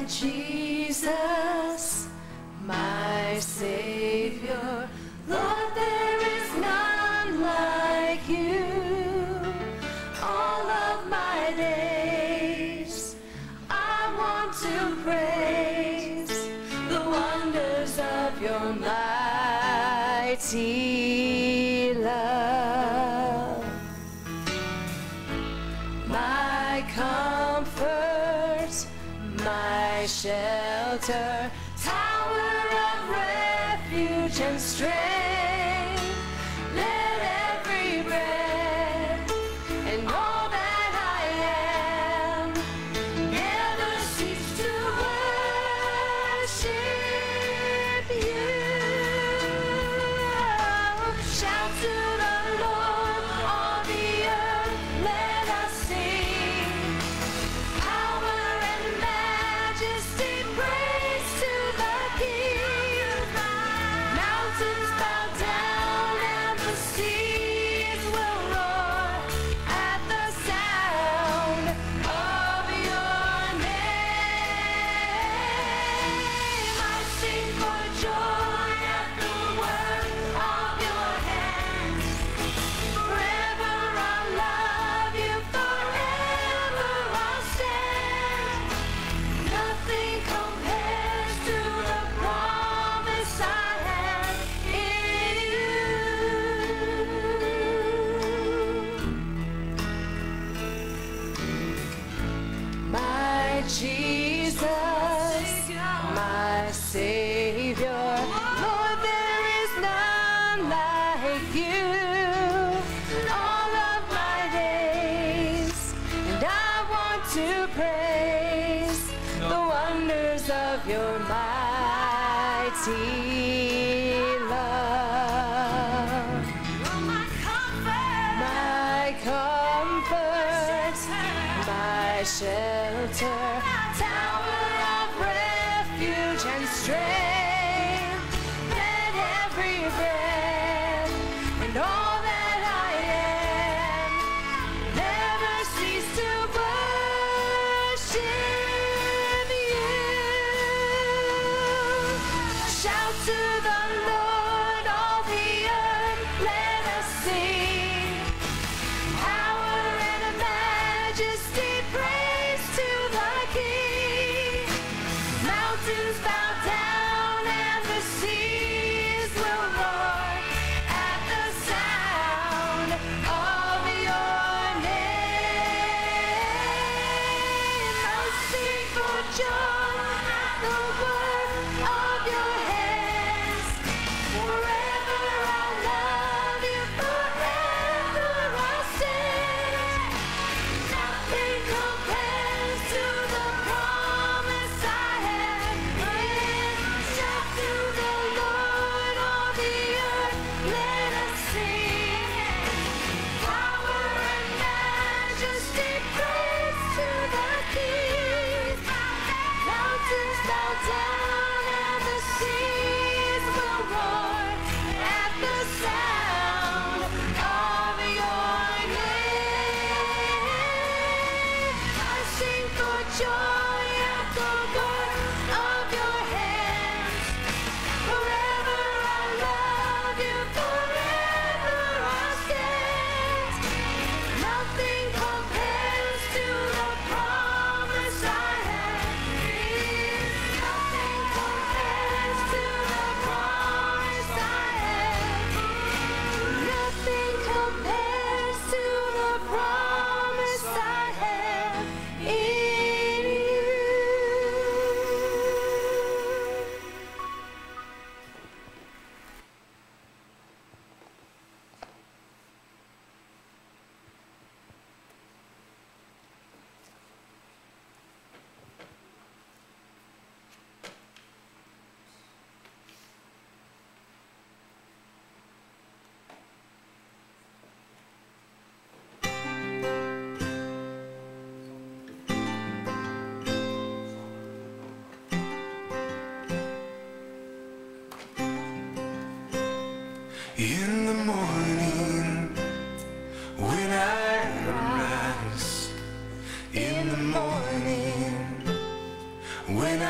Jesus, my Savior, Lord, there is none like you. All of my days, I want to praise the wonders of your mighty love. My comfort, my shelter, tower of refuge and strength. Let every breath and all that I am never cease to worship you. Shout to the Lord, all the earth, let us sing. Power and majesty, praise to the King. Mountains bow down and the seas will roar at the sound of your name. I sing for joy at the work of your hands. Forever I'll love you, forever I'll stand. Nothing compares to the promise I have in you. My Jesus, my Savior, Lord, there is none like you. All of my days, and I want to praise the wonders of your mighty love. My comfort, my shelter, tower of refuge and strength. Let every breath and all that I am never cease to worship you. Shout to the Lord, all the earth, let us sing. Power and majesty, praise to the King. Mountains bow down and the seas will roar at the sound of your name. I'll sing for joy at the work of your hands. Forever I'll love you, forever I'll stand. Nothing compares to the promise I have in. Shout to the Lord, all the earth, let us sing. Power and majesty, praise to the King. Mountains bow down and the seas will roar at the sound of your name. I sing for joy at the work of your hands. Forever I'll love you, forever I'll stand. Nothing compares to the promise I have in. Nothing compares to the promise I have. Nothing compares to the promise I have in you. In the morning, when I rise, in the morning, when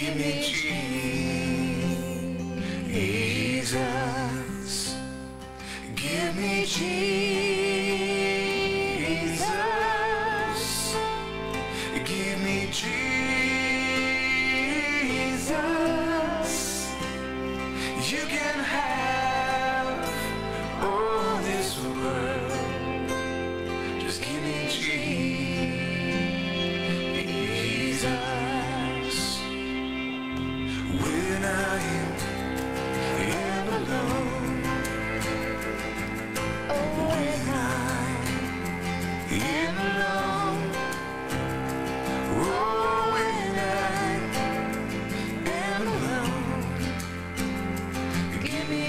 give me Jesus. Give me Jesus. Give me Jesus. You can have all this world. Just give me Jesus. When I am alone, when I am alone, oh, when I am alone, give me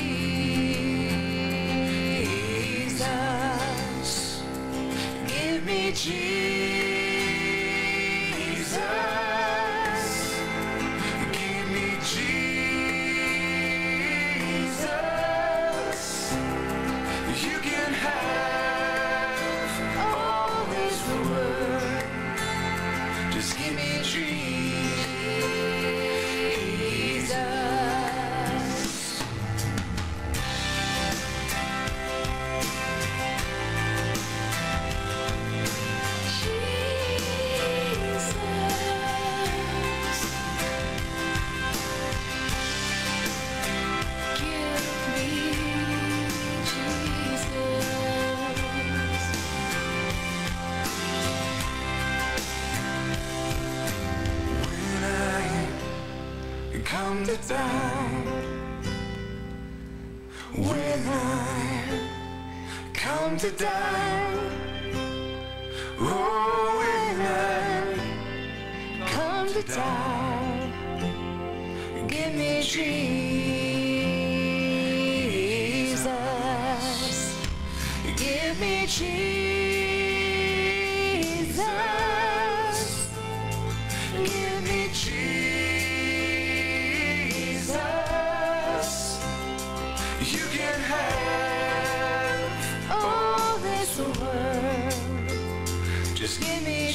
Jesus. Give me Jesus. Give me Jesus. You can have all this world. Just give me Jesus. When I come to die, when I come to die, oh, when I come to die, give me Jesus. Give me Jesus. Give me Jesus. You can have all this world. Just give me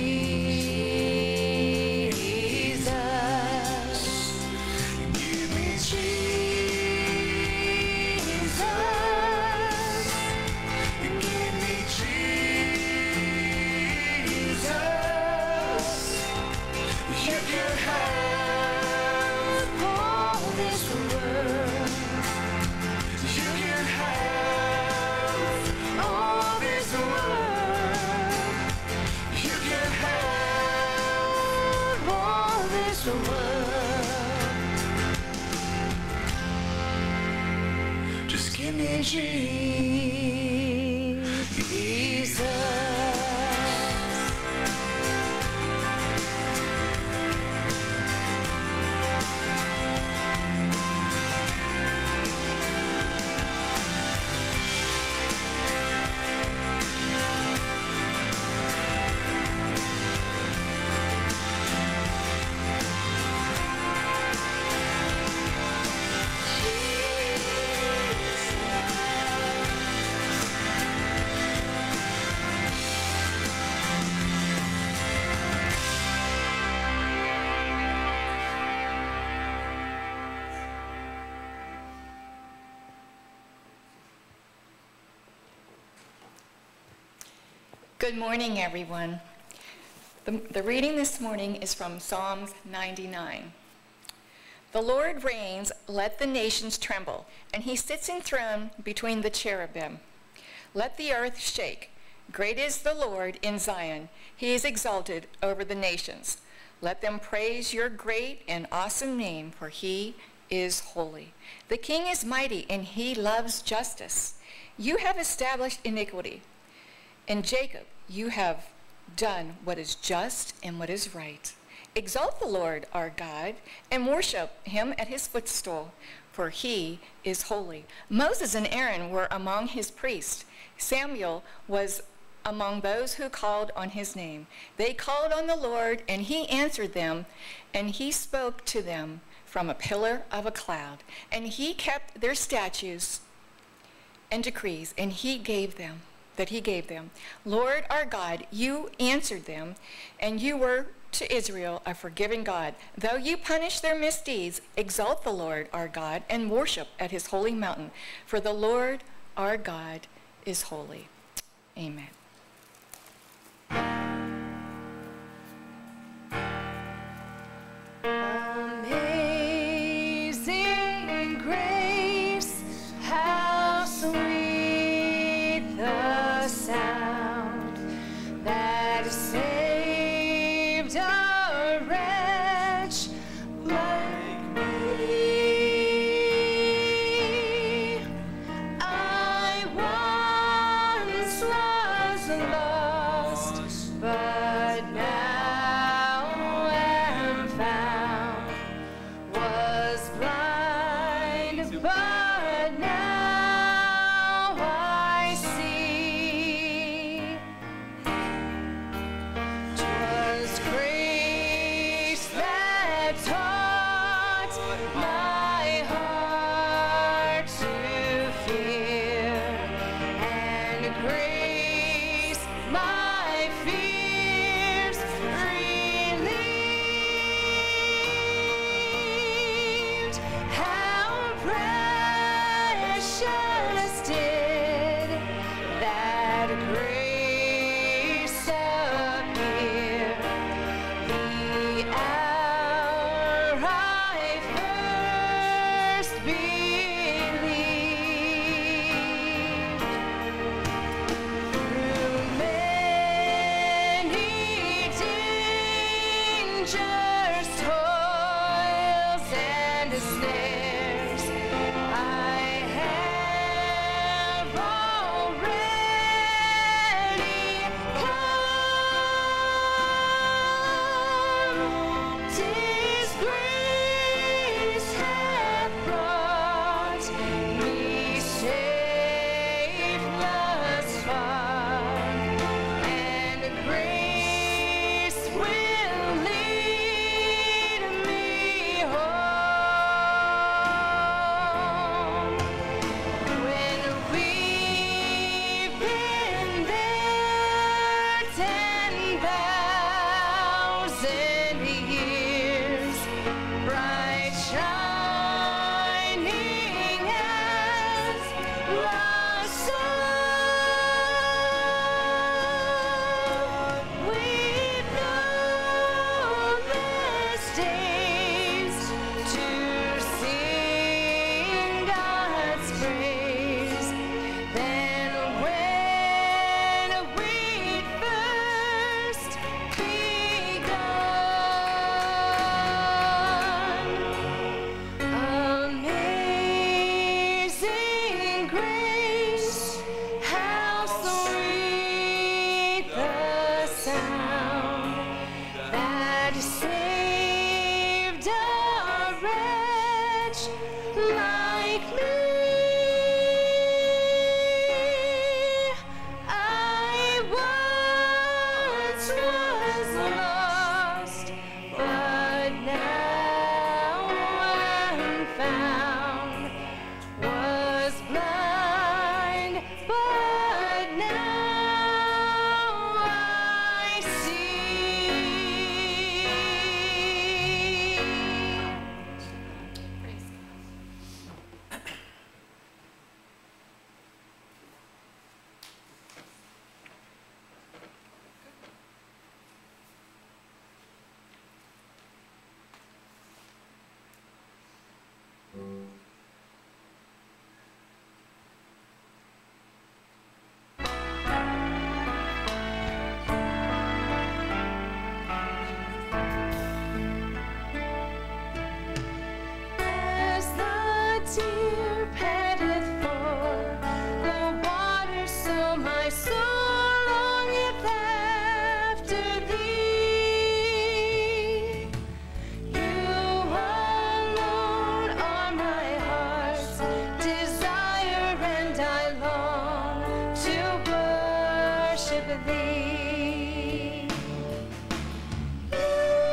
Jesus. Give me Jesus. Give me Jesus. You can have all this world. You can have all this world. You can have all this world. Just give me Jesus. Good morning, everyone. The reading this morning is from Psalms 99. The Lord reigns, let the nations tremble, and he sits enthroned between the cherubim. Let the earth shake. Great is the Lord in Zion. He is exalted over the nations. Let them praise your great and awesome name, for he is holy. The King is mighty, and he loves justice. You have established iniquity. In Jacob, you have done what is just and what is right. Exalt the Lord our God and worship him at his footstool, for he is holy. Moses and Aaron were among his priests. Samuel was among those who called on his name. They called on the Lord, and he answered them, and he spoke to them from a pillar of a cloud. And he kept their statutes and decrees, and he gave them. Lord our God, you answered them, and you were to Israel a forgiving God. Though you punish their misdeeds, exalt the Lord our God and worship at his holy mountain. For the Lord our God is holy. Amen. Amazing grace, how sweet the sound that saved a wretch like me. I once was lost, but now am found. Was blind, but now I see. 'Twas grace that taught my heart to fear, and grace my fears relieved. How precious did that grace appear, the hour I first believed. Through many dangers, toils, and snares, I have already come. 'Tis grace hath brought me safe thus far, and grace will lead me home. When we've been there 10,000 years, bright shining as the sun, with numberless days to sing God's praise. Then when we'd first begun, amazing grace, how sweet the sound that saved a wretch like me. I once was lost, but now am found. Was blind, but now I see. Praise God. As the deer panteth for the water, so my soul longeth after thee. You alone are my heart's desire, and I long to worship thee. You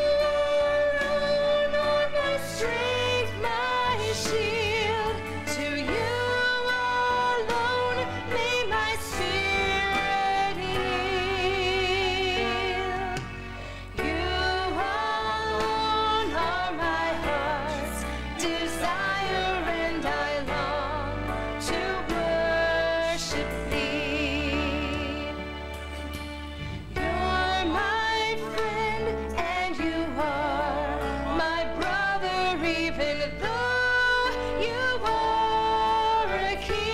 alone are my strength, my shield. To you alone may my spirit yield. You even though you are a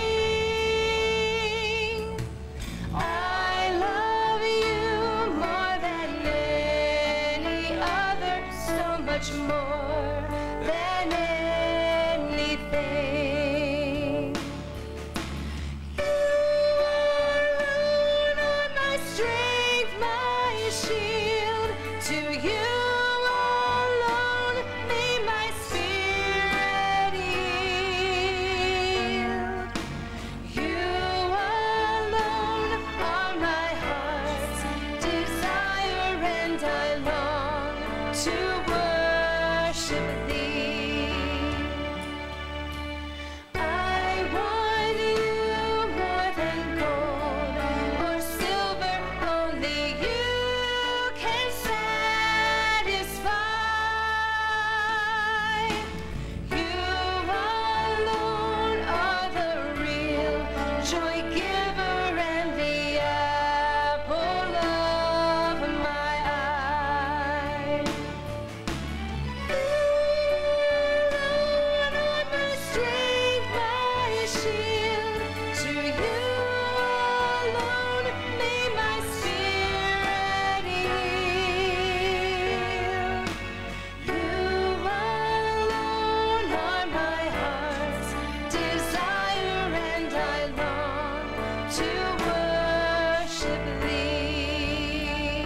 king. I love you more than any other, so much more than anything. You alone are my strength, my shield. To you alone may my spirit yield. You alone are my heart's desire, and I long to worship thee. I want you more than gold or silver, only you can satisfy. You alone are the real joy giver and the apple of my eye. You alone are my strength, my shield. To you alone may my spirit yield. You alone are my heart's desire, and I long to worship thee.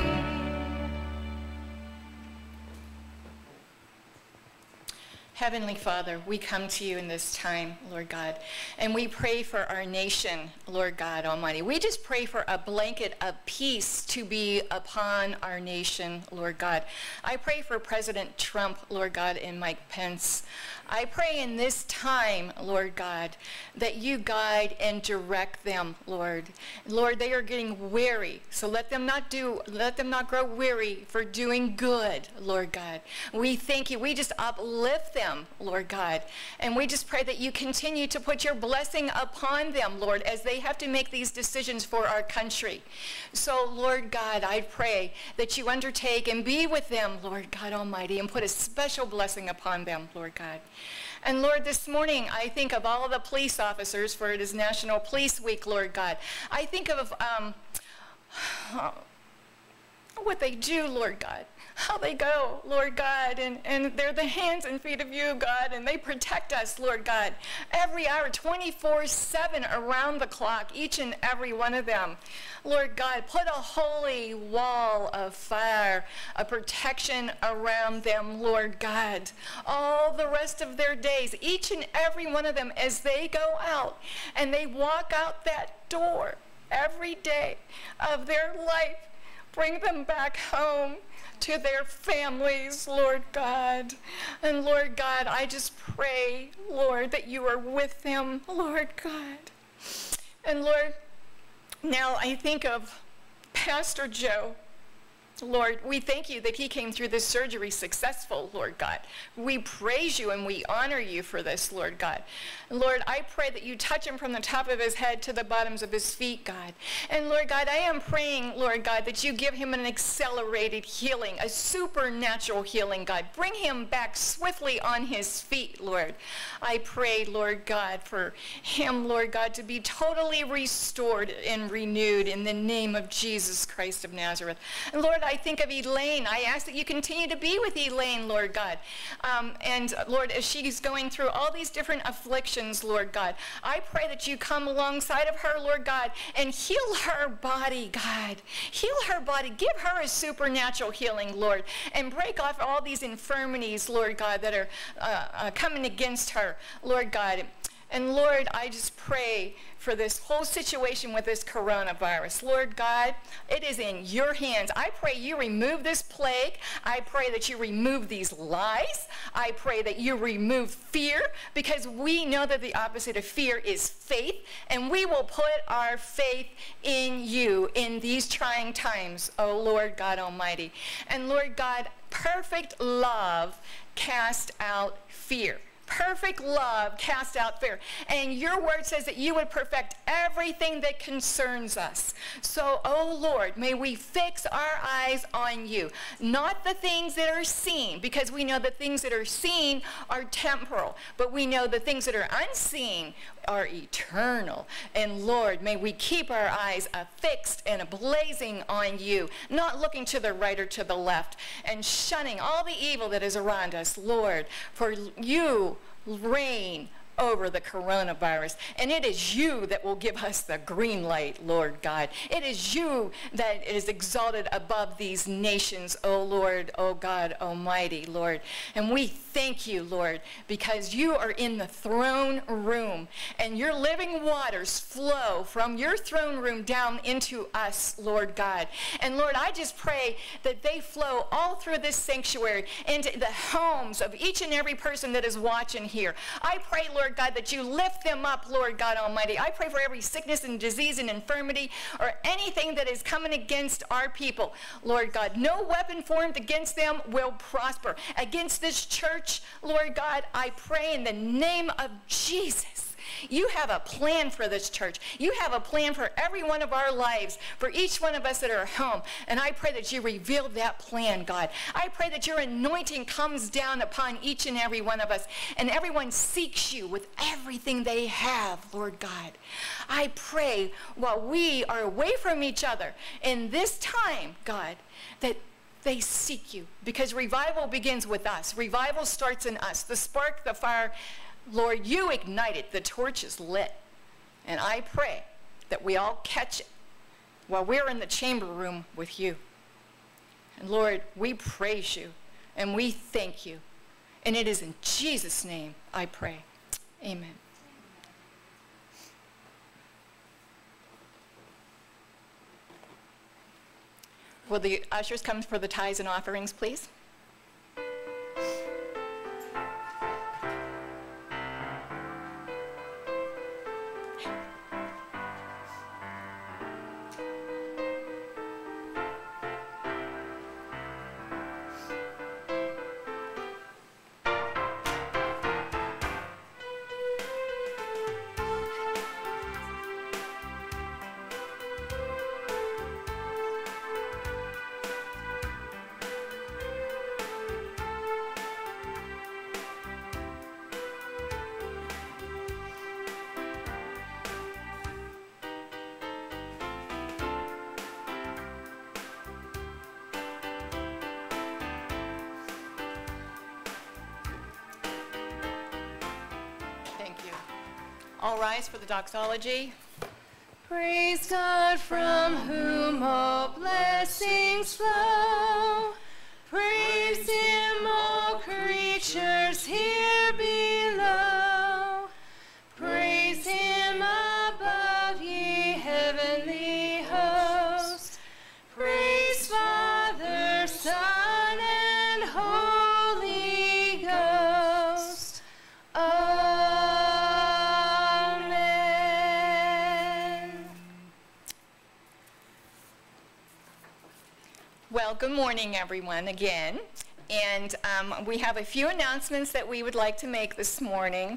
Heavenly Father, we come to you in this time, Lord God, and we pray for our nation, Lord God Almighty. We just pray for a blanket of peace to be upon our nation, Lord God. I pray for President Trump, Lord God, and Mike Pence. I pray in this time, Lord God, that you guide and direct them, Lord. Lord, they are getting weary, so let them not grow weary for doing good, Lord God. We thank you. We just uplift them, Lord God. And we just pray that you continue to put your blessing upon them, Lord, as they have to make these decisions for our country. So, Lord God, I pray that you undertake and be with them, Lord God Almighty, and put a special blessing upon them, Lord God. And Lord, this morning, I think of all the police officers, for it is National Police Week, Lord God. I think of what they do, Lord God, how they go, Lord God, and they're the hands and feet of you, God, and they protect us, Lord God, every hour, 24/7, around the clock, each and every one of them. Lord God, put a holy wall of fire, a protection around them, Lord God, all the rest of their days, each and every one of them, as they go out and they walk out that door every day of their life. Bring them back home to their families, Lord God. And Lord God, I just pray, Lord, that you are with them, Lord God. And Lord, now I think of Pastor Joe. Lord, we thank you that he came through this surgery successful, Lord God. We praise you and we honor you for this, Lord God. Lord, I pray that you touch him from the top of his head to the bottoms of his feet, God. And Lord God, I am praying, Lord God, that you give him an accelerated healing, a supernatural healing, God. Bring him back swiftly on his feet, Lord. I pray, Lord God, for him, Lord God, to be totally restored and renewed in the name of Jesus Christ of Nazareth. And Lord, I think of Elaine. I ask that you continue to be with Elaine, Lord God. And Lord, as she's going through all these different afflictions, Lord God, I pray that you come alongside of her, Lord God, and heal her body, God. Heal her body. Give her a supernatural healing, Lord, and break off all these infirmities, Lord God, that are coming against her, Lord God. And Lord, I just pray for this whole situation with this coronavirus. Lord God, it is in your hands. I pray you remove this plague. I pray that you remove these lies. I pray that you remove fear, because we know that the opposite of fear is faith, and we will put our faith in you in these trying times, oh Lord God Almighty. And Lord God, perfect love casts out fear. perfect love cast out fear. And your word says that you would perfect everything that concerns us. So, oh Lord, may we fix our eyes on you, not the things that are seen, because we know the things that are seen are temporal, but we know the things that are unseen are eternal. And Lord, may we keep our eyes fixed and blazing on you, not looking to the right or to the left, and shunning all the evil that is around us, Lord, for you reign over the coronavirus. And it is you that will give us the green light, Lord God. It is you that is exalted above these nations, O Lord, O God Almighty, Lord. And we thank you, Lord, because you are in the throne room, and your living waters flow from your throne room down into us, Lord God. And Lord, I just pray that they flow all through this sanctuary into the homes of each and every person that is watching here. I pray, Lord God, that you lift them up, Lord God Almighty. I pray for every sickness and disease and infirmity or anything that is coming against our people, Lord God. No weapon formed against them will prosper. Against this church, Lord God, I pray in the name of Jesus. You have a plan for this church. You have a plan for every one of our lives, for each one of us that are home. And I pray that you reveal that plan, God. I pray that your anointing comes down upon each and every one of us, and everyone seeks you with everything they have, Lord God. I pray while we are away from each other in this time, God, that they seek you, because revival begins with us. Revival starts in us. The spark, the fire, Lord, you ignite it. The torch is lit. And I pray that we all catch it while we're in the chamber room with you. And Lord, we praise you and we thank you. And it is in Jesus' name I pray. Amen. Will the ushers come for the tithes and offerings, please? All rise for the doxology. Praise God from whom all blessings flow. Praise him, all creatures here below. Praise him above, ye heavenly hosts. Praise Father, Son, and Holy Ghost. Well, good morning, everyone, again. And we have a few announcements that we would like to make this morning.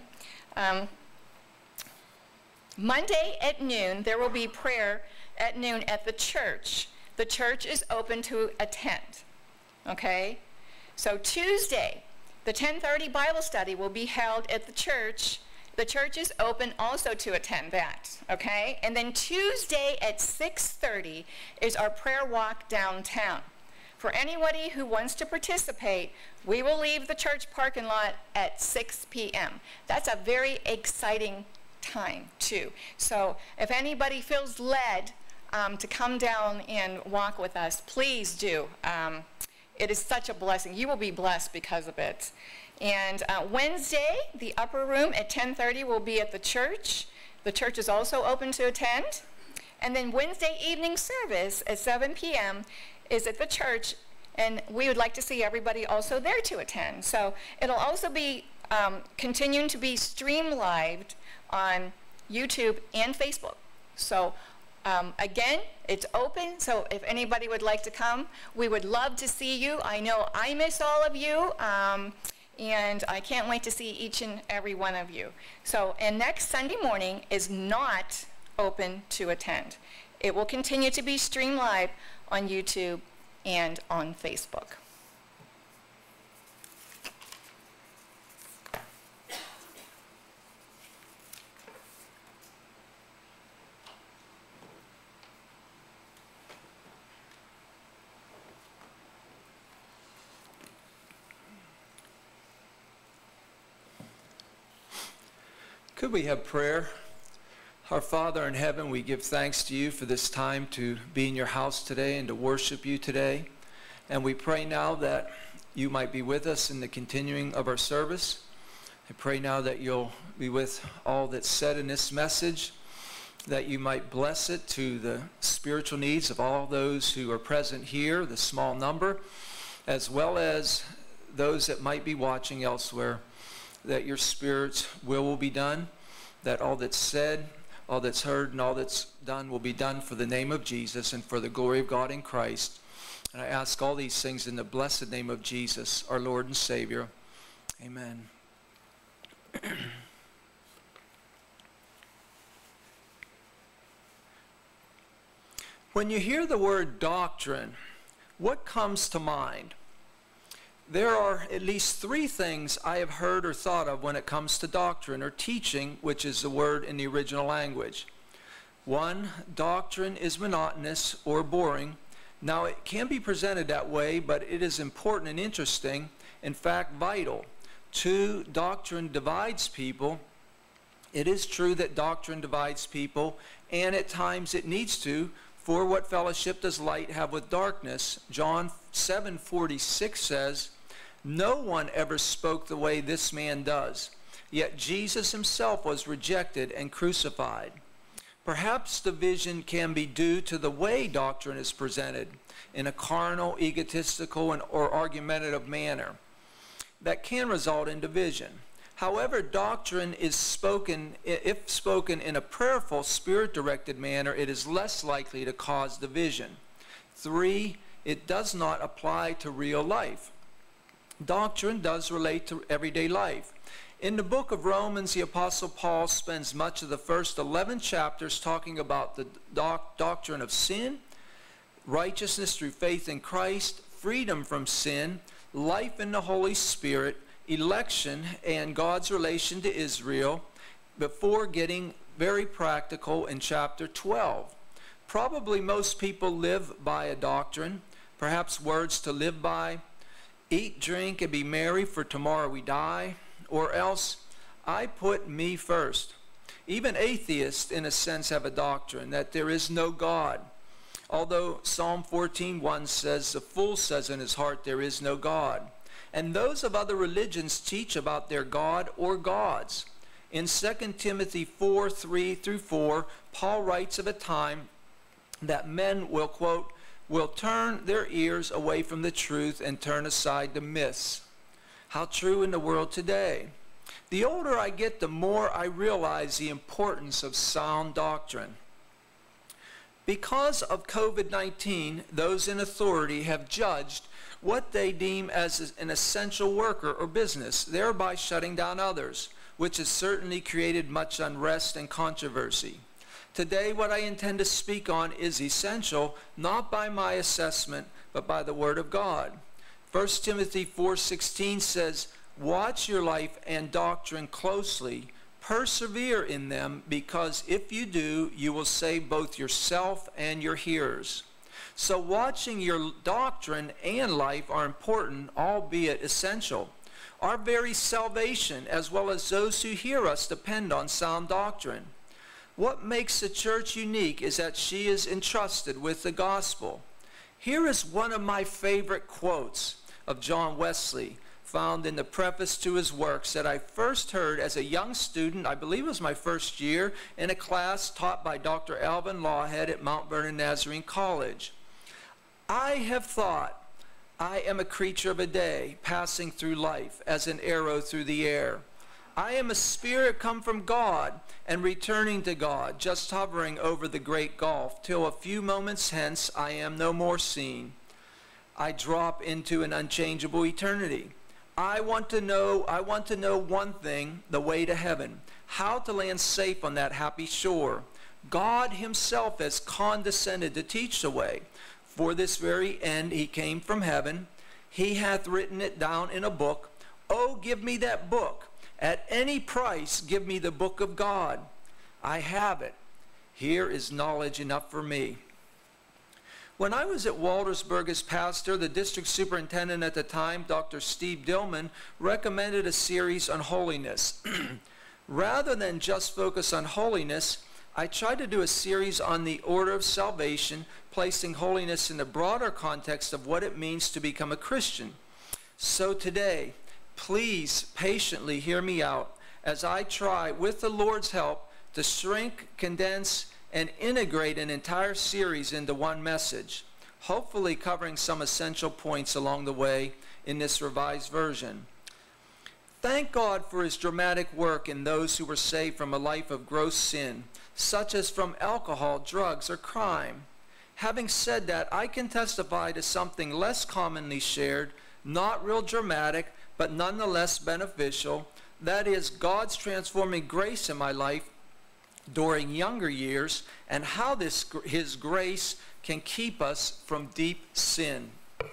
Monday at noon, there will be prayer at noon at the church. The church is open to attend, okay? So Tuesday, the 10:30 Bible study will be held at the church. The church is open also to attend that, okay? And then Tuesday at 6:30 is our prayer walk downtown. For anybody who wants to participate, we will leave the church parking lot at 6 p.m. That's a very exciting time, too. So if anybody feels led to come down and walk with us, please do. It is such a blessing. You will be blessed because of it. And Wednesday, the upper room at 10:30 will be at the church. The church is also open to attend. And then Wednesday evening service at 7 p.m. is at the church, and we would like to see everybody also there to attend. So it'll also be continuing to be stream-lived on YouTube and Facebook. So again, it's open, so if anybody would like to come, we would love to see you. I know I miss all of you. And I can't wait to see each and every one of you. So, and next Sunday morning is not open to attend. It will continue to be streamed live on YouTube and on Facebook. Could we have prayer? Our Father in heaven, we give thanks to you for this time to be in your house today and to worship you today. And we pray now that you might be with us in the continuing of our service. I pray now that you'll be with all that's said in this message, that you might bless it to the spiritual needs of all those who are present here, the small number, as well as those that might be watching elsewhere, that your Spirit's will be done, that all that's said, all that's heard, and all that's done will be done for the name of Jesus and for the glory of God in Christ. And I ask all these things in the blessed name of Jesus, our Lord and Savior. Amen. When you hear the word doctrine, what comes to mind? There are at least three things I have heard or thought of when it comes to doctrine or teaching, which is the word in the original language. One, doctrine is monotonous or boring. Now, it can be presented that way, but it is important and interesting, in fact, vital. Two, doctrine divides people. It is true that doctrine divides people, and at times it needs to. For what fellowship does light have with darkness? John 7:46 says, no one ever spoke the way this man does, yet Jesus himself was rejected and crucified. Perhaps division can be due to the way doctrine is presented in a carnal, egotistical, or argumentative manner. That can result in division. However, doctrine is spoken, if spoken in a prayerful, spirit-directed manner, it is less likely to cause division. Three, it does not apply to real life. Doctrine does relate to everyday life. In the book of Romans, the Apostle Paul spends much of the first 11 chapters talking about the doctrine of sin, righteousness through faith in Christ, freedom from sin, life in the Holy Spirit, election, and God's relation to Israel, before getting very practical in chapter 12. Probably most people live by a doctrine, perhaps words to live by, eat, drink, and be merry, for tomorrow we die, or else, I put me first. Even atheists, in a sense, have a doctrine that there is no God. Although Psalm 14:1 says, the fool says in his heart, there is no God. And those of other religions teach about their God or gods. In 2 Timothy 4:3-4, Paul writes of a time that men will, quote, will turn their ears away from the truth and turn aside to myths. How true in the world today. The older I get, the more I realize the importance of sound doctrine. Because of COVID-19, those in authority have judged what they deem as an essential worker or business, thereby shutting down others, which has certainly created much unrest and controversy. Today, what I intend to speak on is essential, not by my assessment, but by the Word of God. 1 Timothy 4:16 says, watch your life and doctrine closely, persevere in them, because if you do, you will save both yourself and your hearers. So watching your doctrine and life are important, albeit essential. Our very salvation, as well as those who hear us, depend on sound doctrine. What makes the church unique is that she is entrusted with the gospel. Here is one of my favorite quotes of John Wesley, found in the preface to his works, that I first heard as a young student, I believe it was my first year, in a class taught by Dr. Alvin Lawhead at Mount Vernon Nazarene College. I have thought I am a creature of a day, passing through life as an arrow through the air. I am a spirit come from God and returning to God, just hovering over the great gulf, till a few moments hence I am no more seen. I drop into an unchangeable eternity. I want to know one thing, the way to heaven, how to land safe on that happy shore. God himself has condescended to teach the way. For this very end he came from heaven. He hath written it down in a book. Oh, give me that book. At any price, give me the book of God. I have it. Here is knowledge enough for me. When I was at Waltersburg as pastor, the district superintendent at the time, Dr. Steve Dillman, recommended a series on holiness. Rather than just focus on holiness, I tried to do a series on the order of salvation, placing holiness in the broader context of what it means to become a Christian. So today, please patiently hear me out as I try, with the Lord's help, to shrink, condense, and integrate an entire series into one message, hopefully covering some essential points along the way in this revised version. Thank God for his dramatic work in those who were saved from a life of gross sin, such as from alcohol, drugs, or crime. Having said that, I can testify to something less commonly shared, not real dramatic, but nonetheless beneficial. That is God's transforming grace in my life during younger years, and how his grace can keep us from deep sin.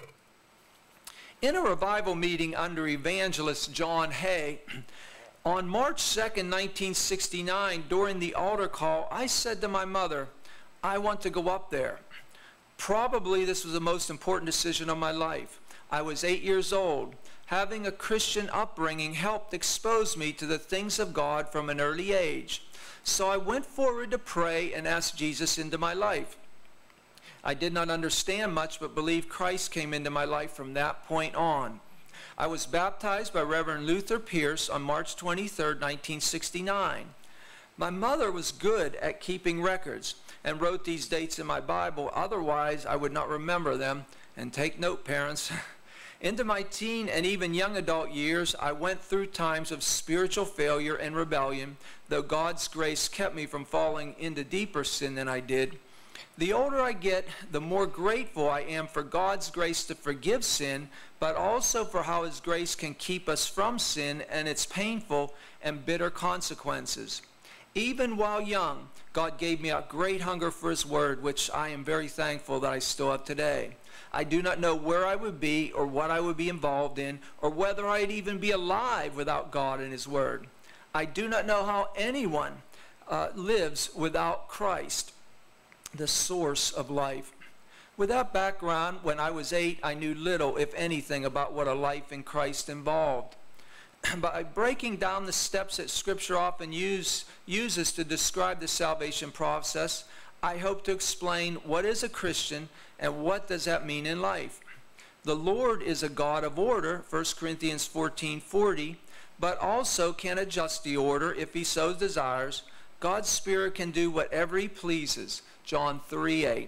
In a revival meeting under evangelist John Hay, on March 2nd, 1969, during the altar call, I said to my mother, I want to go up there. Probably this was the most important decision of my life. I was 8 years old. Having a Christian upbringing helped expose me to the things of God from an early age. So I went forward to pray and ask Jesus into my life. I did not understand much, but believed Christ came into my life from that point on. I was baptized by Reverend Luther Pierce on March 23, 1969. My mother was good at keeping records and wrote these dates in my Bible. Otherwise, I would not remember them. And take note, parents. Into my teen and even young adult years, I went through times of spiritual failure and rebellion, though God's grace kept me from falling into deeper sin than I did. The older I get, the more grateful I am for God's grace to forgive sin, but also for how his grace can keep us from sin and its painful and bitter consequences. Even while young, God gave me a great hunger for his word, which I am very thankful that I still have today. I do not know where I would be or what I would be involved in, or whether I'd even be alive without God and his word. I do not know how anyone lives without Christ, the source of life. With that background, when I was 8, I knew little, if anything, about what a life in Christ involved. By breaking down the steps that Scripture often uses to describe the salvation process, I hope to explain what is a Christian and what does that mean in life. The Lord is a God of order, 1 Corinthians 14:40, but also can adjust the order if he so desires. God's Spirit can do whatever he pleases, John 3:8.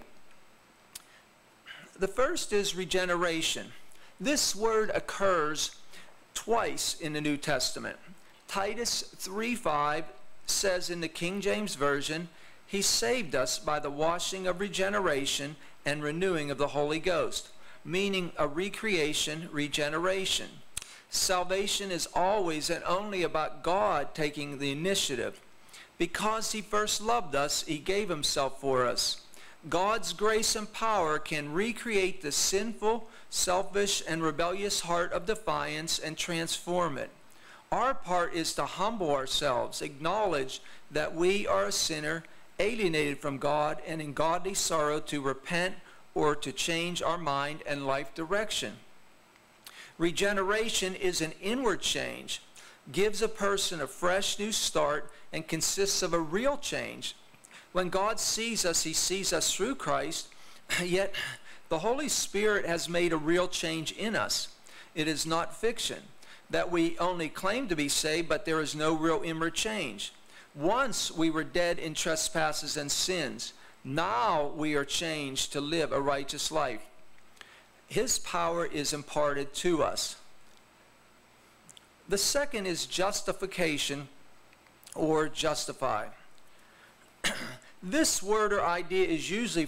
The first is regeneration. This word occurs twice in the New Testament. Titus 3:5 says in the King James Version, he saved us by the washing of regeneration and renewing of the Holy Ghost, meaning a recreation, regeneration. Salvation is always and only about God taking the initiative. Because he first loved us, he gave himself for us. God's grace and power can recreate the sinful, selfish, and rebellious heart of defiance and transform it. Our part is to humble ourselves, acknowledge that we are a sinner, alienated from God, and in godly sorrow to repent or to change our mind and life direction. Regeneration is an inward change, gives a person a fresh new start, and consists of a real change. When God sees us, he sees us through Christ, yet the Holy Spirit has made a real change in us. It is not fiction that we only claim to be saved, but there is no real inward change. Once we were dead in trespasses and sins. Now we are changed to live a righteous life. His power is imparted to us. The second is justification or justify. This word or idea is usually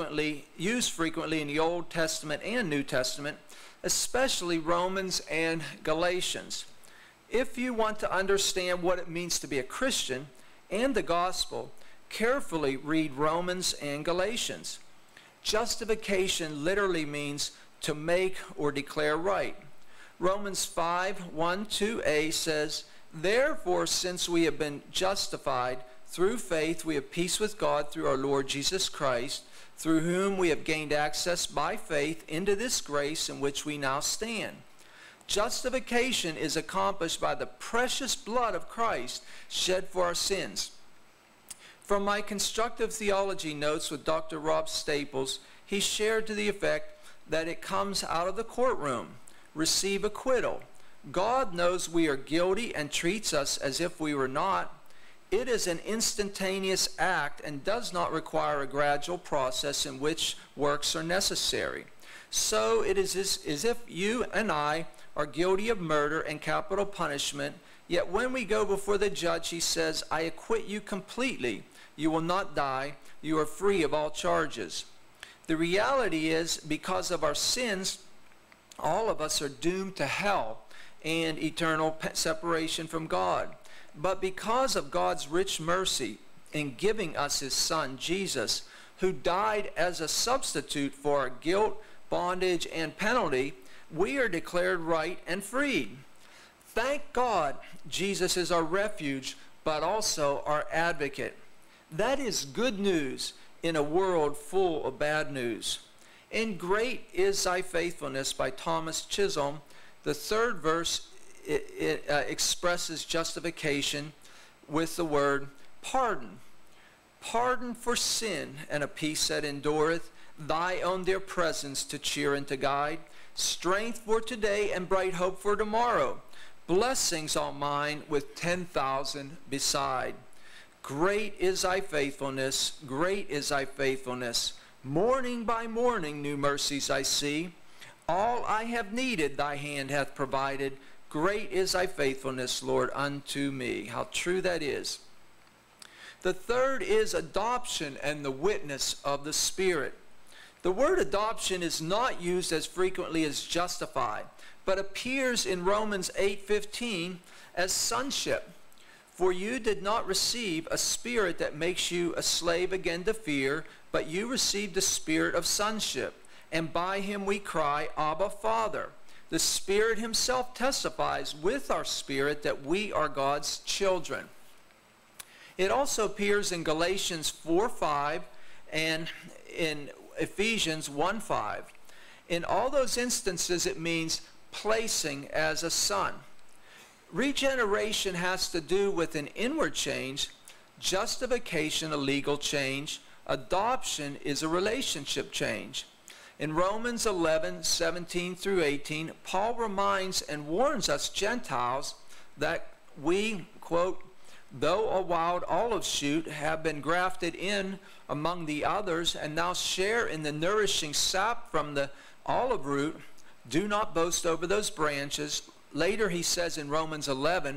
used frequently in the Old Testament and New Testament, especially Romans and Galatians. If you want to understand what it means to be a Christian and the gospel, carefully read Romans and Galatians. Justification literally means to make or declare right. Romans 5:1-2a says, "Therefore, since we have been justified through faith, we have peace with God through our Lord Jesus Christ, through whom we have gained access by faith into this grace in which we now stand." Justification is accomplished by the precious blood of Christ shed for our sins. From my constructive theology notes with Dr. Rob Staples, he shared to the effect that it comes out of the courtroom. Receive acquittal. God knows we are guilty and treats us as if we were not. It is an instantaneous act and does not require a gradual process in which works are necessary. So it is as if you and I are guilty of murder and capital punishment, yet when we go before the judge, he says, "I acquit you completely. You will not die. You are free of all charges." The reality is, because of our sins, all of us are doomed to hell and eternal separation from God. But because of God's rich mercy in giving us his Son, Jesus, who died as a substitute for our guilt, bondage, and penalty, we are declared right and freed. Thank God Jesus is our refuge, but also our advocate. That is good news in a world full of bad news. In Great Is Thy Faithfulness by Thomas Chisholm, the third verse expresses justification with the word pardon. Pardon for sin and a peace that endureth, thy own dear presence to cheer and to guide, strength for today and bright hope for tomorrow, blessings all mine with 10,000 beside. Great is thy faithfulness, great is thy faithfulness. Morning by morning new mercies I see. All I have needed thy hand hath provided. Great is thy faithfulness, Lord, unto me. How true that is. The third is adoption and the witness of the Spirit. The word adoption is not used as frequently as justified, but appears in Romans 8:15 as sonship. For you did not receive a spirit that makes you a slave again to fear, but you received the spirit of sonship, and by him we cry, Abba, Father. The Spirit himself testifies with our spirit that we are God's children. It also appears in Galatians 4:5 and in Ephesians 1:5. In all those instances, it means placing as a son. Regeneration has to do with an inward change, justification a legal change, adoption is a relationship change. In Romans 11:17-18, Paul reminds and warns us Gentiles that we, quote, though a wild olive shoot, have been grafted in among the others and now share in the nourishing sap from the olive root, do not boast over those branches. Later he says in Romans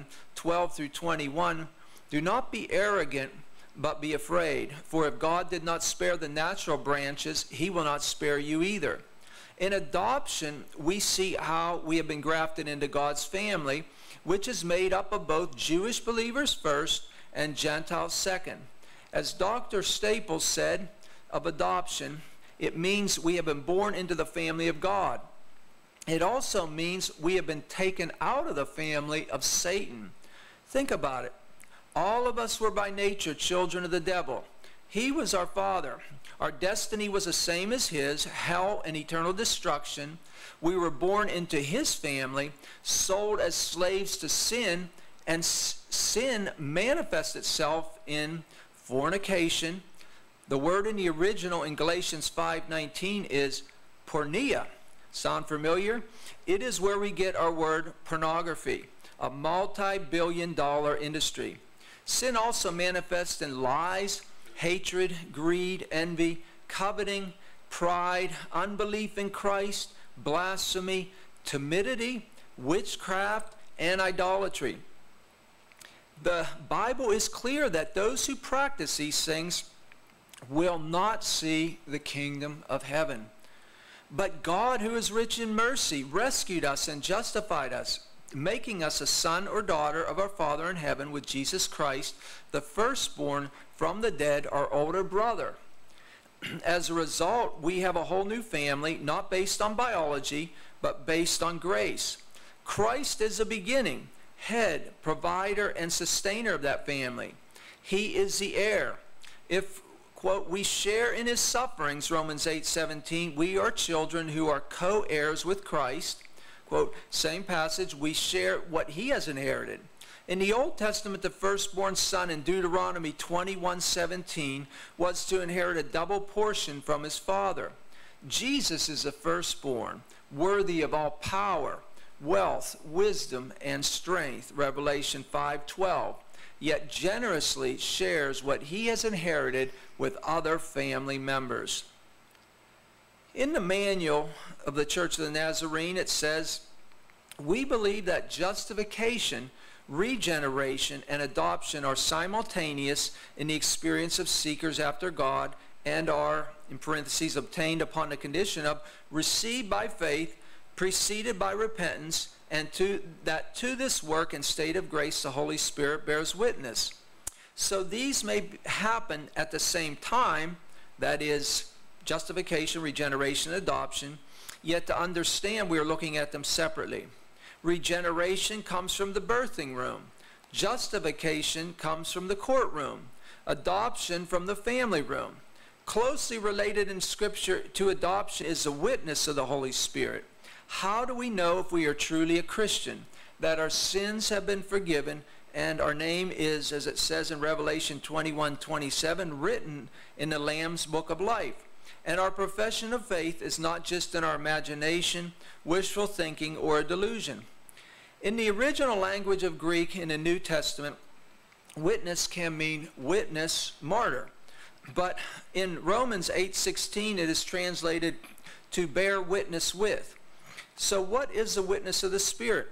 11:12-21, do not be arrogant, but be afraid. For if God did not spare the natural branches, he will not spare you either. In adoption, we see how we have been grafted into God's family, which is made up of both Jewish believers first and Gentiles second. As Dr. Staples said of adoption, it means we have been born into the family of God. It also means we have been taken out of the family of Satan. Think about it. All of us were by nature children of the devil. He was our father. Our destiny was the same as his, hell and eternal destruction. We were born into his family, sold as slaves to sin, and sin manifests itself in fornication. The word in the original in Galatians 5:19 is porneia. Sound familiar? It is where we get our word pornography, a multi-billion-dollar industry. Sin also manifests in lies, hatred, greed, envy, coveting, pride, unbelief in Christ, blasphemy, timidity, witchcraft, and idolatry. The Bible is clear that those who practice these things will not see the kingdom of heaven. But God, who is rich in mercy, rescued us and justified us, making us a son or daughter of our Father in heaven with Jesus Christ, the firstborn from the dead, our older brother. As a result, we have a whole new family, not based on biology, but based on grace. Christ is the beginning, head, provider, and sustainer of that family. He is the heir. If, quote, we share in his sufferings, Romans 8:17, we are children who are co-heirs with Christ. Quote, same passage, we share what he has inherited. In the Old Testament, the firstborn son in Deuteronomy 21:17 was to inherit a double portion from his father. Jesus is the firstborn, worthy of all power, wealth, wisdom, and strength, Revelation 5:12, yet generously shares what he has inherited with other family members. In the manual of the Church of the Nazarene, it says, we believe that justification, regeneration, and adoption are simultaneous in the experience of seekers after God and are, in parentheses, obtained upon the condition of received by faith, preceded by repentance, and to this work and state of grace the Holy Spirit bears witness. So these may happen at the same time, that is, justification, regeneration, and adoption, yet to understand we are looking at them separately. Regeneration comes from the birthing room. Justification comes from the courtroom. Adoption from the family room. Closely related in Scripture to adoption is the witness of the Holy Spirit. How do we know if we are truly a Christian? That our sins have been forgiven and our name is, as it says in Revelation 21:27, written in the Lamb's Book of Life. And our profession of faith is not just in our imagination, wishful thinking, or a delusion. In the original language of Greek in the New Testament, witness can mean witness, martyr. But in Romans 8:16, it is translated to bear witness with. So what is the witness of the Spirit?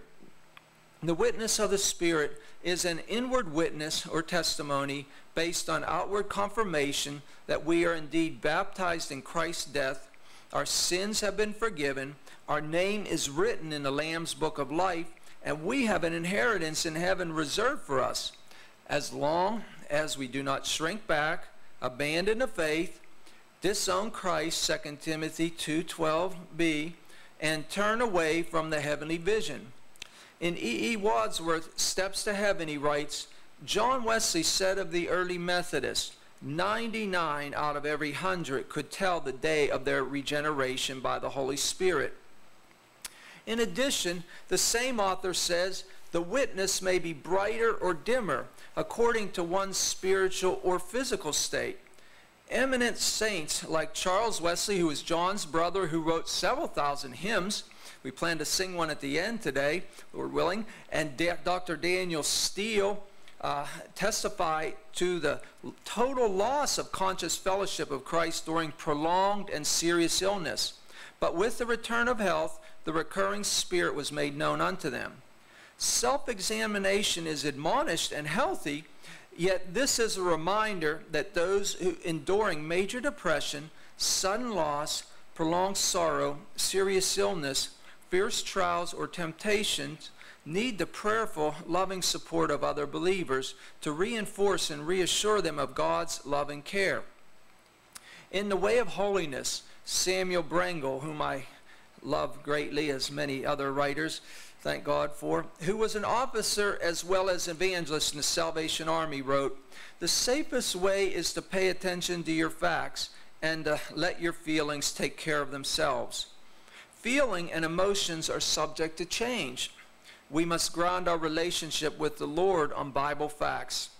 The witness of the Spirit is an inward witness or testimony based on outward confirmation that we are indeed baptized in Christ's death, our sins have been forgiven, our name is written in the Lamb's Book of Life, and we have an inheritance in heaven reserved for us, as long as we do not shrink back, abandon the faith, disown Christ, 2 Timothy 2:12b, and turn away from the heavenly vision. In E.E. Wadsworth's Steps to Heaven, he writes, John Wesley said of the early Methodists, 99 out of every 100 could tell the day of their regeneration by the Holy Spirit. In addition, the same author says, the witness may be brighter or dimmer according to one's spiritual or physical state. Eminent saints like Charles Wesley, who was John's brother, who wrote several thousand hymns, we plan to sing one at the end today, Lord willing, and Dr. Daniel Steele testify to the total loss of conscious fellowship of Christ during prolonged and serious illness. But with the return of health, the recurring Spirit was made known unto them. Self-examination is admonished and healthy, yet this is a reminder that those who enduring major depression, sudden loss, prolonged sorrow, serious illness, fierce trials, or temptations need the prayerful, loving support of other believers to reinforce and reassure them of God's loving care. In The Way of Holiness, Samuel Brengle, whom I love greatly, as many other writers, thank God for, who was an officer as well as evangelist in the Salvation Army, wrote, the safest way is to pay attention to your facts and let your feelings take care of themselves. Feeling and emotions are subject to change. We must ground our relationship with the Lord on Bible facts.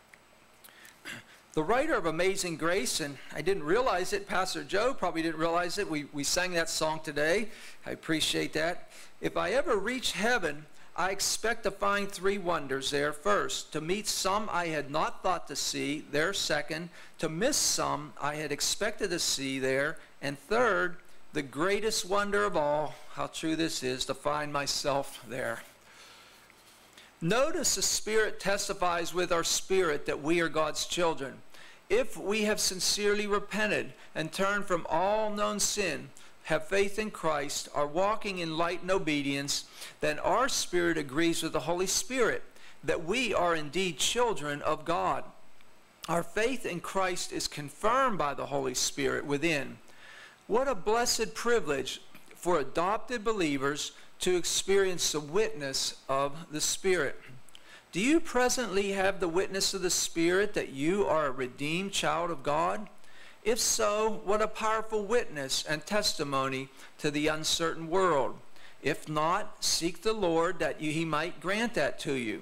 The writer of Amazing Grace, and I didn't realize it, Pastor Joe probably didn't realize it, we sang that song today, I appreciate that. If I ever reach heaven, I expect to find three wonders there. First, to meet some I had not thought to see there. Second, to miss some I had expected to see there. And third, the greatest wonder of all, how true this is, to find myself there. Notice the Spirit testifies with our spirit that we are God's children. If we have sincerely repented and turned from all known sin, have faith in Christ, are walking in light and obedience, then our spirit agrees with the Holy Spirit that we are indeed children of God. Our faith in Christ is confirmed by the Holy Spirit within. What a blessed privilege for adopted believers to experience the witness of the Spirit. Do you presently have the witness of the Spirit that you are a redeemed child of God? If so, what a powerful witness and testimony to the uncertain world. If not, seek the Lord that He might grant that to you.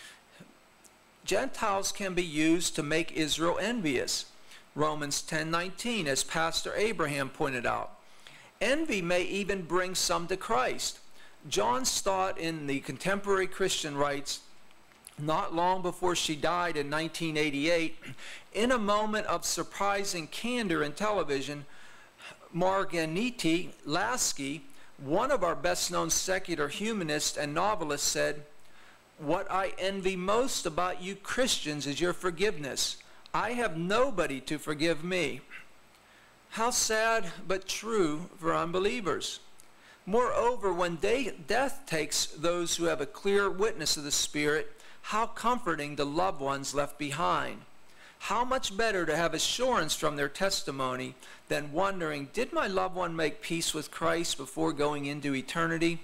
Gentiles can be used to make Israel envious. Romans 10:19, as Pastor Abraham pointed out. Envy may even bring some to Christ. John Stott, in the Contemporary Christian, writes, not long before she died in 1988, in a moment of surprising candor in television, Margarita Lasky, one of our best-known secular humanists and novelists, said, "What I envy most about you Christians is your forgiveness. I have nobody to forgive me." How sad but true for unbelievers. Moreover, when death takes those who have a clear witness of the Spirit, how comforting the loved ones left behind. How much better to have assurance from their testimony than wondering, did my loved one make peace with Christ before going into eternity?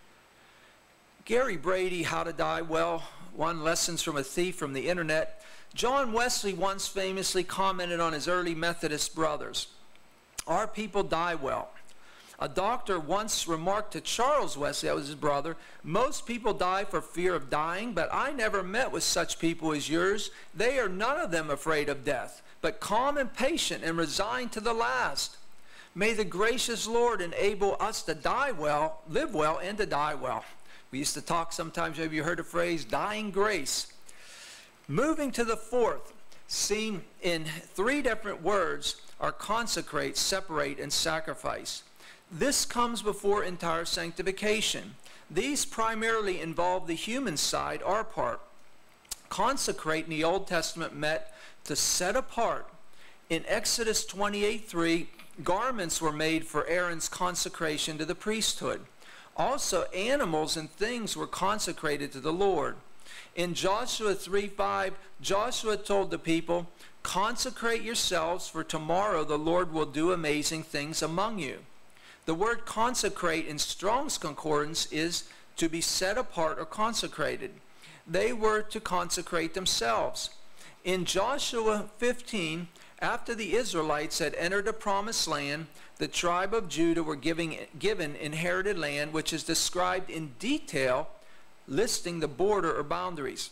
Gary Brady, How to Die Well, One Lessons from a Thief from the Internet. John Wesley once famously commented on his early Methodist brothers, "Our people die well." A doctor once remarked to Charles Wesley, that was his brother, "Most people die for fear of dying, but I never met with such people as yours. They are none of them afraid of death, but calm and patient and resigned to the last." May the gracious Lord enable us to die well, live well, and to die well. We used to talk sometimes, maybe you heard the phrase, dying grace. Moving to the fourth, seen in three different words, are consecrate, separate, and sacrifice. This comes before entire sanctification. These primarily involve the human side, our part. Consecrate in the Old Testament meant to set apart. In Exodus 28:3, garments were made for Aaron's consecration to the priesthood. Also, animals and things were consecrated to the Lord. In Joshua 3:5, Joshua told the people, "Consecrate yourselves, for tomorrow the Lord will do amazing things among you." The word consecrate in Strong's Concordance is to be set apart or consecrated. They were to consecrate themselves. In Joshua 15, after the Israelites had entered the promised land, the tribe of Judah were given inherited land, which is described in detail, listing the border or boundaries.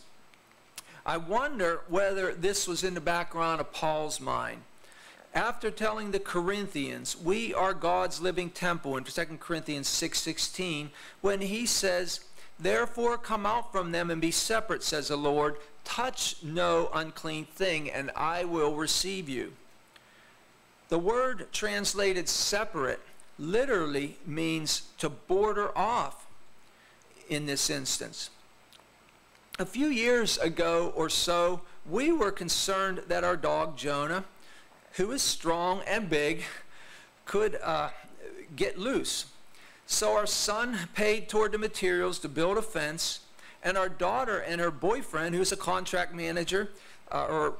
I wonder whether this was in the background of Paul's mind. After telling the Corinthians, we are God's living temple in 2 Corinthians 6:16, when he says, "Therefore come out from them and be separate, says the Lord, touch no unclean thing, and I will receive you." The word translated separate literally means to border off in this instance. A few years ago or so, we were concerned that our dog Jonah, who is strong and big, could get loose. So our son paid toward the materials to build a fence, and our daughter and her boyfriend, who's a project manager, her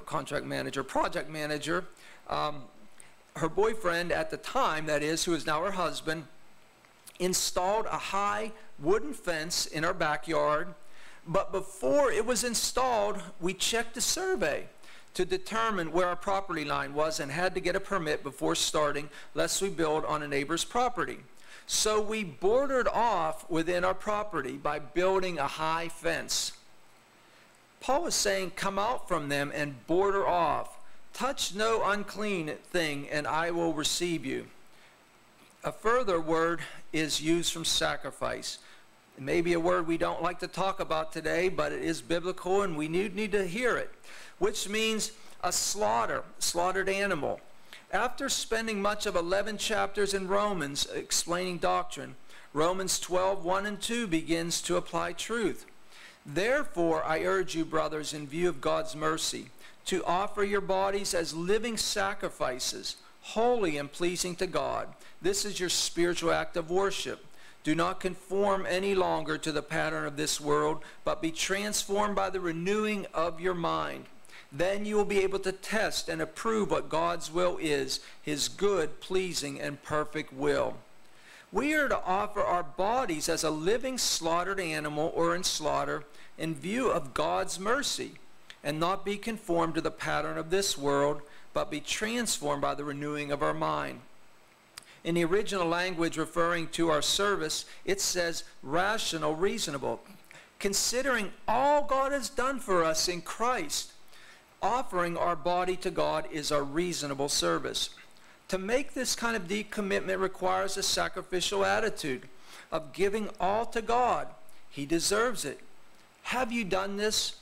boyfriend at the time, that is, who is now her husband, installed a high wooden fence in our backyard. But before it was installed, we checked the survey to determine where our property line was and had to get a permit before starting, lest we build on a neighbor's property. So we bordered off within our property by building a high fence. Paul is saying, come out from them and border off. Touch no unclean thing, and I will receive you. A further word is used from sacrifice. It may be a word we don't like to talk about today, but it is biblical and we need to hear it, which means a slaughtered animal. After spending much of 11 chapters in Romans explaining doctrine, Romans 12:1 and 2 begins to apply truth. Therefore, I urge you, brothers, in view of God's mercy, to offer your bodies as living sacrifices, holy and pleasing to God. This is your spiritual act of worship. Do not conform any longer to the pattern of this world, but be transformed by the renewing of your mind. Then you will be able to test and approve what God's will is, his good, pleasing, and perfect will. We are to offer our bodies as a living slaughtered animal or in slaughter in view of God's mercy, and not be conformed to the pattern of this world, but be transformed by the renewing of our mind. In the original language referring to our service, it says rational, reasonable. Considering all God has done for us in Christ, offering our body to God is our reasonable service. To make this kind of decommitment requires a sacrificial attitude of giving all to God. He deserves it. Have you done this?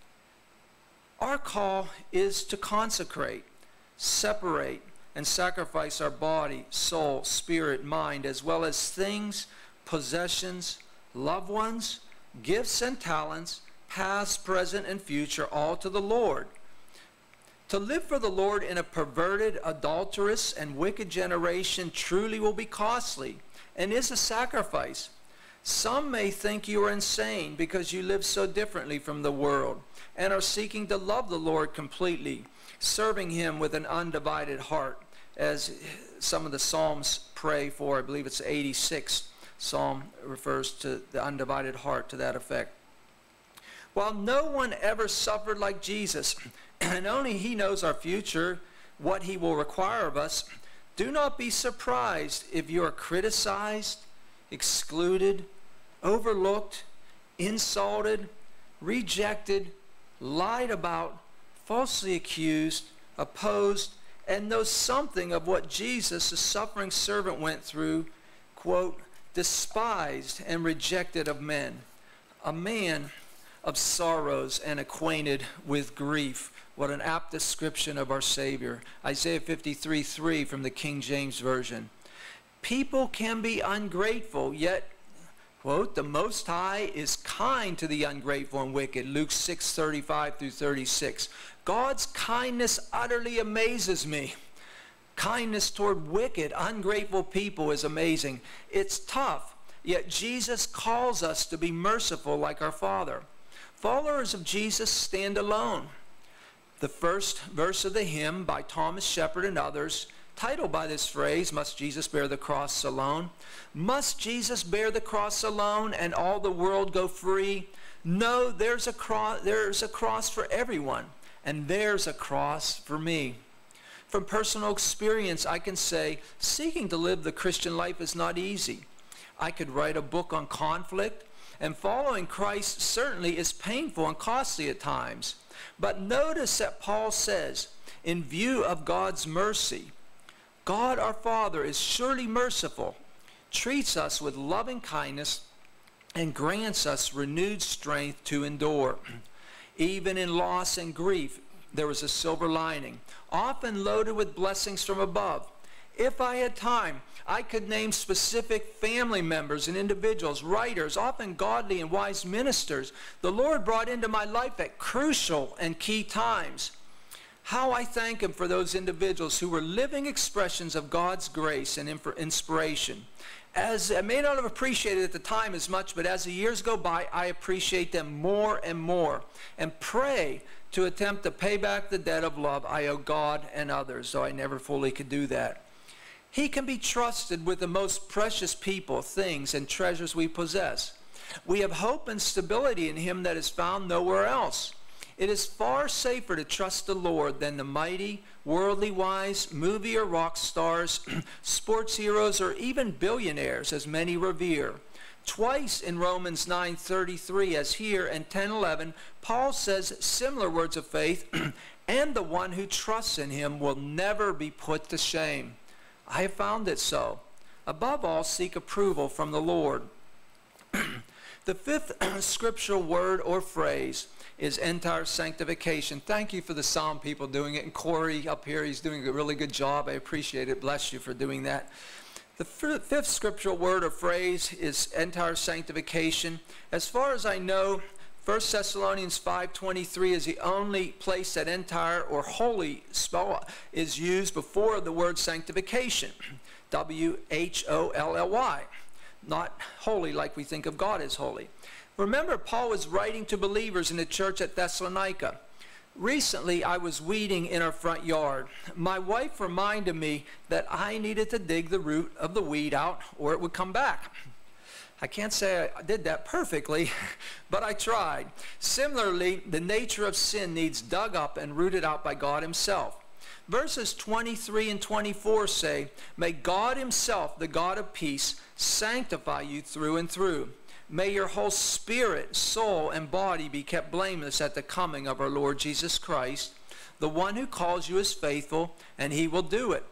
Our call is to consecrate, separate, and sacrifice our body, soul, spirit, mind, as well as things, possessions, loved ones, gifts and talents, past, present, and future, all to the Lord. To live for the Lord in a perverted, adulterous, and wicked generation truly will be costly and is a sacrifice. Some may think you are insane because you live so differently from the world and are seeking to love the Lord completely, serving him with an undivided heart, as some of the Psalms pray for. I believe it's the 86th Psalm refers to the undivided heart to that effect. While no one ever suffered like Jesus, and only he knows our future, what he will require of us, do not be surprised if you are criticized, excluded, overlooked, insulted, rejected, lied about, falsely accused, opposed, and know something of what Jesus, the suffering servant, went through, quote, despised and rejected of men, a man of sorrows and acquainted with grief. What an apt description of our Savior. Isaiah 53:3 from the King James Version. People can be ungrateful, yet, quote, the Most High is kind to the ungrateful and wicked. Luke 6:35-36. God's kindness utterly amazes me. Kindness toward wicked, ungrateful people is amazing. It's tough, yet Jesus calls us to be merciful like our Father. Followers of Jesus stand alone. The first verse of the hymn by Thomas Shepard and others, titled by this phrase, Must Jesus Bear the Cross Alone? Must Jesus bear the cross alone and all the world go free? No, there's a cross for everyone, and there's a cross for me. From personal experience, I can say seeking to live the Christian life is not easy. I could write a book on conflict, and following Christ certainly is painful and costly at times. But notice that Paul says, in view of God's mercy, God our Father is surely merciful, treats us with loving kindness, and grants us renewed strength to endure. Even in loss and grief, there was a silver lining, often loaded with blessings from above. If I had time, I could name specific family members and individuals, writers, often godly and wise ministers the Lord brought into my life at crucial and key times. How I thank him for those individuals who were living expressions of God's grace and inspiration. As I may not have appreciated at the time as much, but as the years go by, I appreciate them more and more, and pray to attempt to pay back the debt of love I owe God and others, though I never fully could do that. He can be trusted with the most precious people, things, and treasures we possess. We have hope and stability in him that is found nowhere else. It is far safer to trust the Lord than the mighty, worldly wise, movie or rock stars, sports heroes, or even billionaires, as many revere. Twice in Romans 9:33, as here in 10:11, Paul says similar words of faith, and the one who trusts in him will never be put to shame. I have found it so. Above all, seek approval from the Lord. The fifth scriptural word or phrase is entire sanctification. Thank you for the Psalm people doing it. And Corey up here, he's doing a really good job. I appreciate it. Bless you for doing that. The fifth scriptural word or phrase is entire sanctification. As far as I know, 1 Thessalonians 5:23 is the only place that entire or holy spell is used before the word sanctification. W-H-O-L-L-Y. Not holy like we think of God as holy. Remember, Paul was writing to believers in the church at Thessalonica. Recently, I was weeding in our front yard. My wife reminded me that I needed to dig the root of the weed out or it would come back. I can't say I did that perfectly, but I tried. Similarly, the nature of sin needs dug up and rooted out by God himself. Verses 23 and 24 say, "May God himself, the God of peace, sanctify you through and through. May your whole spirit, soul, and body be kept blameless at the coming of our Lord Jesus Christ. The one who calls you is faithful, and he will do it."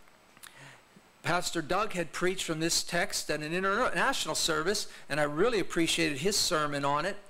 Pastor Doug had preached from this text at an international service, and I really appreciated his sermon on it.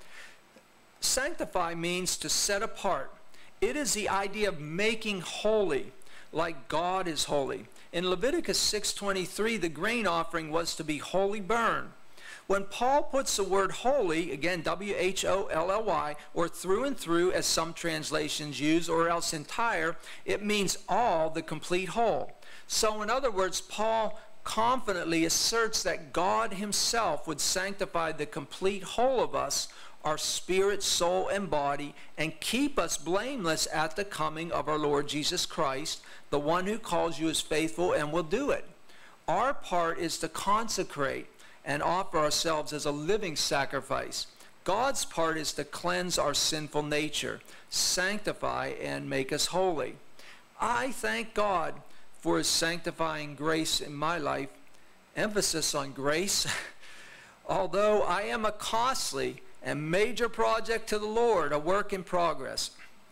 Sanctify means to set apart. It is the idea of making holy, like God is holy. In Leviticus 6:23, the grain offering was to be wholly burned. When Paul puts the word holy, again, W-H-O-L-L-Y, or through and through, as some translations use, or else entire, it means all, the complete whole. So in other words, Paul confidently asserts that God himself would sanctify the complete whole of us, our spirit, soul, and body, and keep us blameless at the coming of our Lord Jesus Christ. The one who calls you is faithful and will do it. Our part is to consecrate and offer ourselves as a living sacrifice. God's part is to cleanse our sinful nature, sanctify, and make us holy. I thank God for his sanctifying grace in my life. Emphasis on grace. Although I am a costly and major project to the Lord, a work in progress.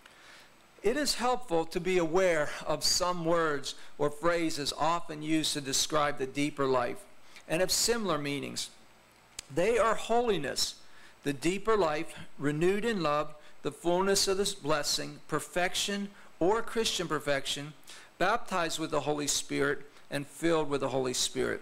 It is helpful to be aware of some words or phrases often used to describe the deeper life and have similar meanings. They are holiness, the deeper life, renewed in love, the fullness of this blessing, perfection or Christian perfection, baptized with the Holy Spirit, and filled with the Holy Spirit.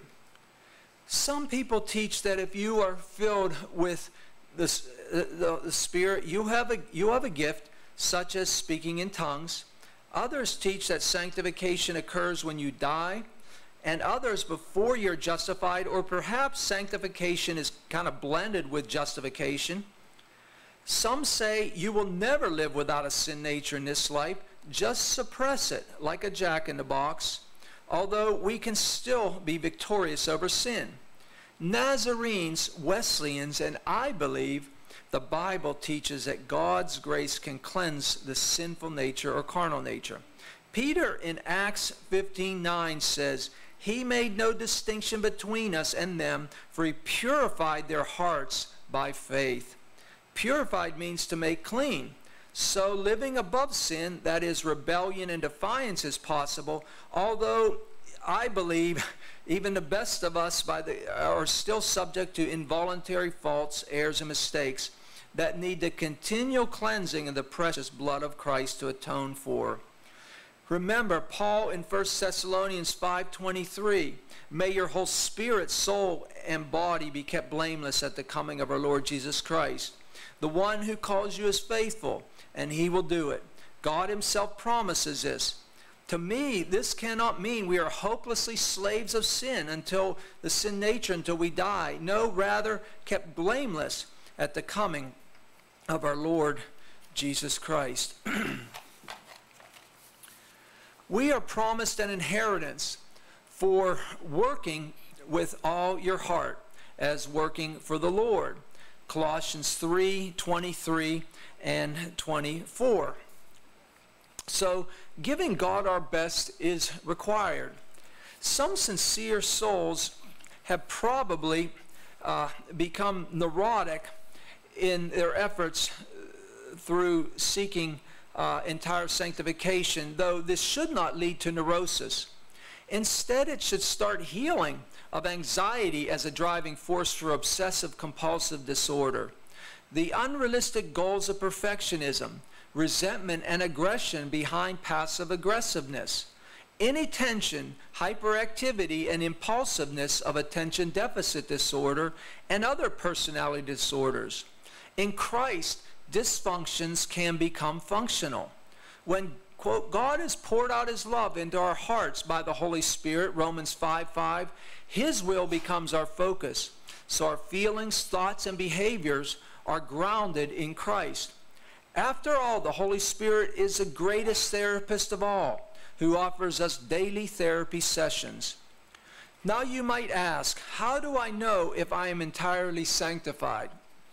Some people teach that if you are filled with the Spirit, you have a gift such as speaking in tongues. Others teach that sanctification occurs when you die, and others before you're justified, or perhaps sanctification is kind of blended with justification. Some say you will never live without a sin nature in this life. Just suppress it like a jack-in-the-box, although we can still be victorious over sin. Nazarenes, Wesleyans, and I believe the Bible teaches that God's grace can cleanse the sinful nature or carnal nature. Peter in Acts 15:9 says, "He made no distinction between us and them, for he purified their hearts by faith." Purified means to make clean. So living above sin, that is rebellion and defiance, is possible, although I believe even the best of us are still subject to involuntary faults, errors, and mistakes that need the continual cleansing of the precious blood of Christ to atone for. Remember Paul in 1 Thessalonians 5:23, "May your whole spirit, soul, and body be kept blameless at the coming of our Lord Jesus Christ. The one who calls you is faithful, and he will do it." God himself promises this. To me, this cannot mean we are hopelessly slaves of sin until the sin nature, until we die. No, rather kept blameless at the coming of our Lord Jesus Christ. We are promised an inheritance for working with all your heart as working for the Lord. Colossians 3:23 and 24. So giving God our best is required. Some sincere souls have probably become neurotic in their efforts through seeking entire sanctification, though this should not lead to neurosis. Instead, it should start healing of anxiety as a driving force for obsessive compulsive disorder. The unrealistic goals of perfectionism, resentment, and aggression behind passive aggressiveness, inattention, hyperactivity, and impulsiveness of attention deficit disorder, and other personality disorders. In Christ, dysfunctions can become functional. When, quote, God has poured out his love into our hearts by the Holy Spirit, Romans 5:5, his will becomes our focus. So our feelings, thoughts, and behaviors are grounded in Christ. After all, the Holy Spirit is the greatest therapist of all, who offers us daily therapy sessions. Now you might ask, how do I know if I am entirely sanctified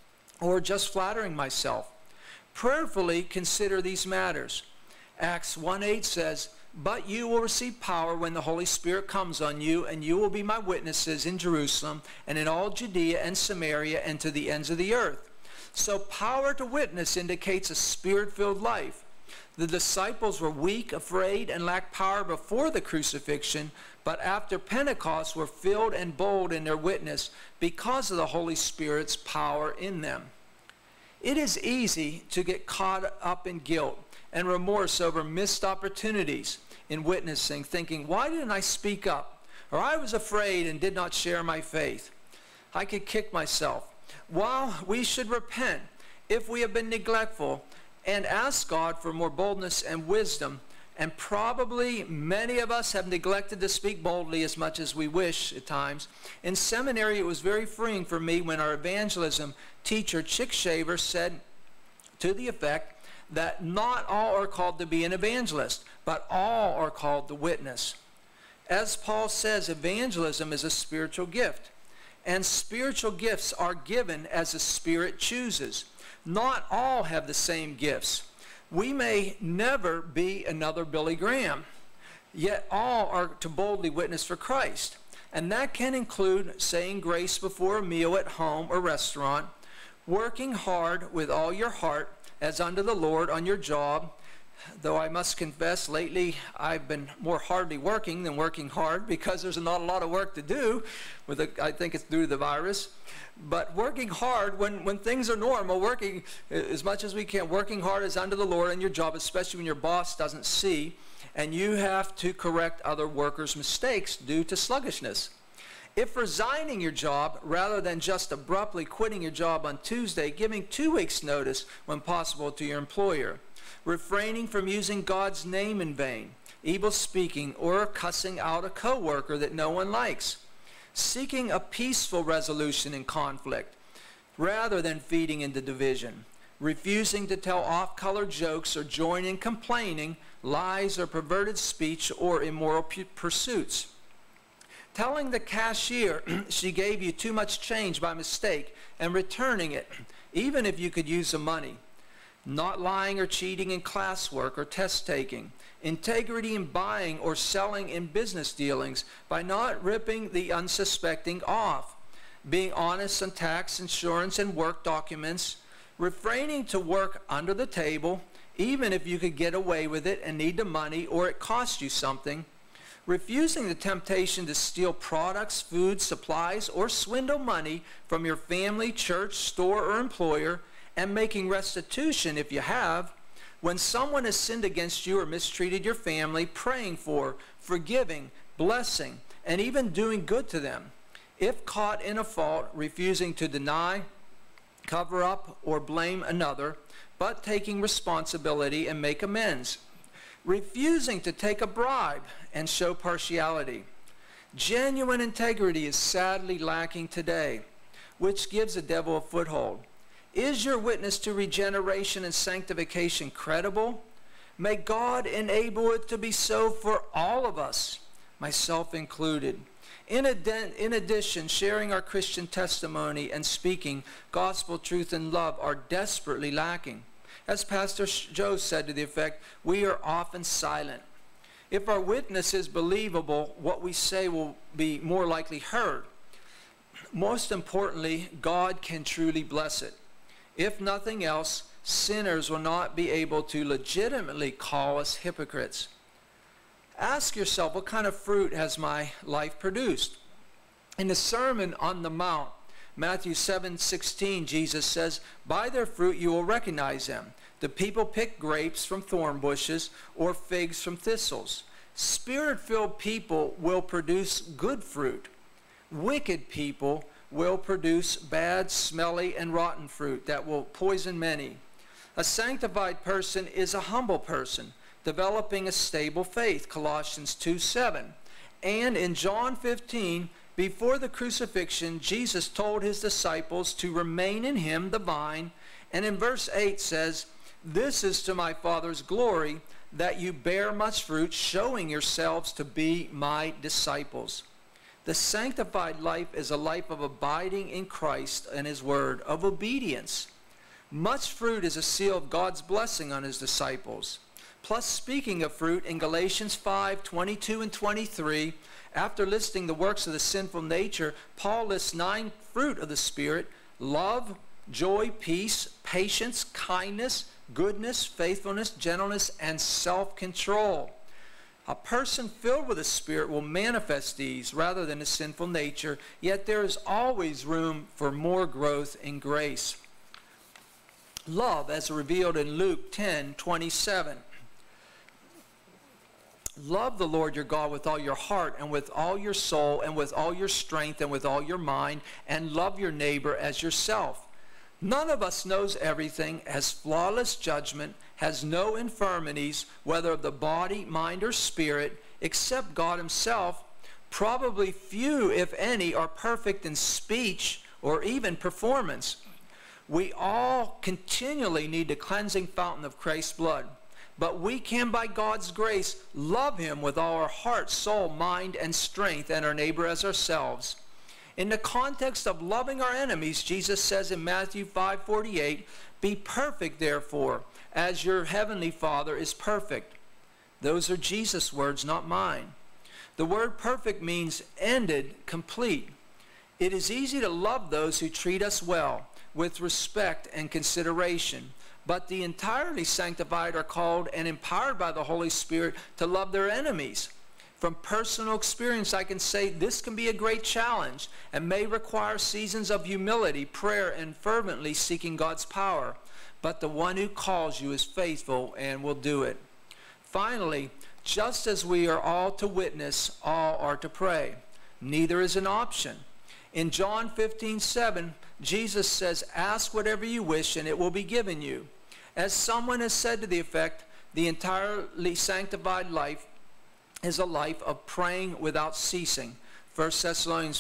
or just flattering myself? Prayerfully consider these matters. Acts 1:8 says, "But you will receive power when the Holy Spirit comes on you, and you will be my witnesses in Jerusalem and in all Judea and Samaria and to the ends of the earth." So power to witness indicates a spirit-filled life. The disciples were weak, afraid, and lacked power before the crucifixion, but after Pentecost were filled and bold in their witness because of the Holy Spirit's power in them. It is easy to get caught up in guilt and remorse over missed opportunities in witnessing, thinking, why didn't I speak up? Or I was afraid and did not share my faith. I could kick myself. While we should repent if we have been neglectful and ask God for more boldness and wisdom, and probably many of us have neglected to speak boldly as much as we wish at times. In seminary, it was very freeing for me when our evangelism teacher, Zschech, said to the effect that not all are called to be an evangelist, but all are called to witness. As Paul says, evangelism is a spiritual gift, and spiritual gifts are given as the Spirit chooses. Not all have the same gifts. We may never be another Billy Graham, yet all are to boldly witness for Christ. And that can include saying grace before a meal at home or restaurant, working hard with all your heart as unto the Lord on your job, though I must confess lately I've been more hardly working than working hard because there's not a lot of work to do. I think it's due to the virus. But working hard when things are normal, working as much as we can, working hard as unto the Lord on your job, especially when your boss doesn't see, and you have to correct other workers' mistakes due to sluggishness. If resigning your job, rather than just abruptly quitting your job on Tuesday, giving 2 weeks' notice when possible to your employer, refraining from using God's name in vain, evil speaking, or cussing out a coworker that no one likes, seeking a peaceful resolution in conflict, rather than feeding into division, refusing to tell off-color jokes or join in complaining, lies or perverted speech or immoral pursuits, telling the cashier she gave you too much change by mistake and returning it, even if you could use the money, not lying or cheating in classwork or test taking, integrity in buying or selling in business dealings by not ripping the unsuspecting off, being honest on tax, insurance, and work documents, refraining to work under the table, even if you could get away with it and need the money or it cost you something, refusing the temptation to steal products, food, supplies, or swindle money from your family, church, store, or employer, and making restitution if you have. When someone has sinned against you or mistreated your family, praying for, forgiving, blessing, and even doing good to them. If caught in a fault, refusing to deny, cover up, or blame another, but taking responsibility and make amends. Refusing to take a bribe and show partiality. Genuine integrity is sadly lacking today, which gives the devil a foothold. Is your witness to regeneration and sanctification credible? May God enable it to be so for all of us, myself included. In addition, sharing our Christian testimony and speaking gospel truth and love are desperately lacking. As Pastor Joe said to the effect, we are often silent. If our witness is believable, what we say will be more likely heard. Most importantly, God can truly bless it. If nothing else, sinners will not be able to legitimately call us hypocrites. Ask yourself, what kind of fruit has my life produced? In the Sermon on the Mount, Matthew 7:16, Jesus says, by their fruit you will recognize them. The people pick grapes from thorn bushes or figs from thistles. Spirit-filled people will produce good fruit. Wicked people will produce bad, smelly, and rotten fruit that will poison many. A sanctified person is a humble person, developing a stable faith, Colossians 2:7. And in John 15, before the crucifixion, Jesus told his disciples to remain in him, the vine. And in verse 8 says, "This is to my Father's glory, that you bear much fruit, showing yourselves to be my disciples." The sanctified life is a life of abiding in Christ and his word, of obedience. Much fruit is a seal of God's blessing on his disciples. Plus, speaking of fruit, in Galatians 5:22 and 23, after listing the works of the sinful nature, Paul lists 9 fruit of the Spirit: love, joy, peace, patience, kindness, goodness, faithfulness, gentleness, and self-control. A person filled with the Spirit will manifest these rather than a sinful nature, yet there is always room for more growth in grace. Love, as revealed in Luke 10:27. Love the Lord your God with all your heart and with all your soul and with all your strength and with all your mind, and love your neighbor as yourself. None of us knows everything, has flawless judgment, has no infirmities, whether of the body, mind, or spirit, except God himself. Probably few, if any, are perfect in speech or even performance. We all continually need the cleansing fountain of Christ's blood. But we can, by God's grace, love him with all our heart, soul, mind, and strength, and our neighbor as ourselves. In the context of loving our enemies, Jesus says in Matthew 5:48, "Be perfect, therefore, as your heavenly Father is perfect." Those are Jesus' words, not mine. The word perfect means ended, complete. It is easy to love those who treat us well, with respect and consideration. But the entirely sanctified are called and empowered by the Holy Spirit to love their enemies. From personal experience, I can say this can be a great challenge and may require seasons of humility, prayer, and fervently seeking God's power. But the one who calls you is faithful and will do it. Finally, just as we are all to witness, all are to pray. Neither is an option. In John 15:7, Jesus says, "Ask whatever you wish and it will be given you." As someone has said to the effect, the entirely sanctified life is a life of praying without ceasing. 1 Thessalonians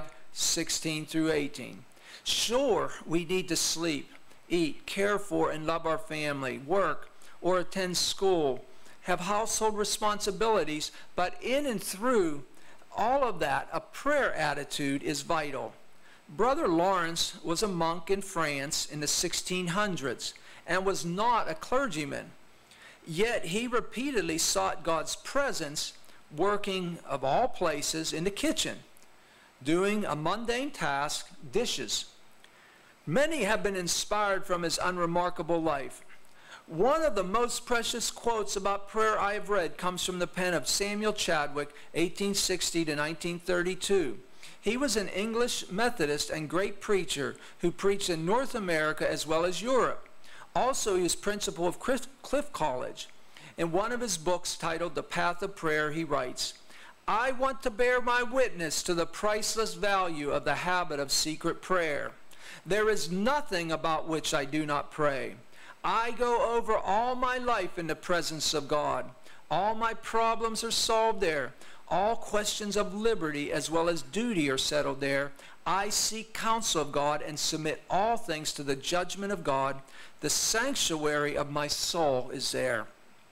5:16 through 18. Sure, we need to sleep, eat, care for, and love our family, work, or attend school, have household responsibilities, but in and through all of that, a prayer attitude is vital. Brother Lawrence was a monk in France in the 1600s and was not a clergyman. Yet he repeatedly sought God's presence, working of all places in the kitchen, doing a mundane task, dishes. Many have been inspired from his unremarkable life. One of the most precious quotes about prayer I have read comes from the pen of Samuel Chadwick, 1860 to 1932. He was an English Methodist and great preacher who preached in North America as well as Europe. Also, he was principal of Cliff College. In one of his books titled The Path of Prayer, he writes, "I want to bear my witness to the priceless value of the habit of secret prayer. There is nothing about which I do not pray. I go over all my life in the presence of God. All my problems are solved there. All questions of liberty as well as duty are settled there. I seek counsel of God and submit all things to the judgment of God. The sanctuary of my soul is there."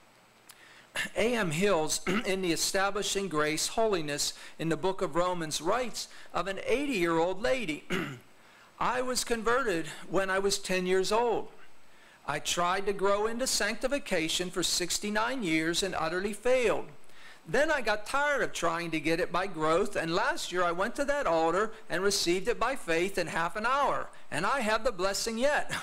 A.M. Hills, in the Establishing Grace, Holiness, in the book of Romans, writes of an 80-year-old lady. "I was converted when I was 10 years old. I tried to grow into sanctification for 69 years and utterly failed. Then I got tired of trying to get it by growth, and last year I went to that altar and received it by faith in half an hour, and I have the blessing yet."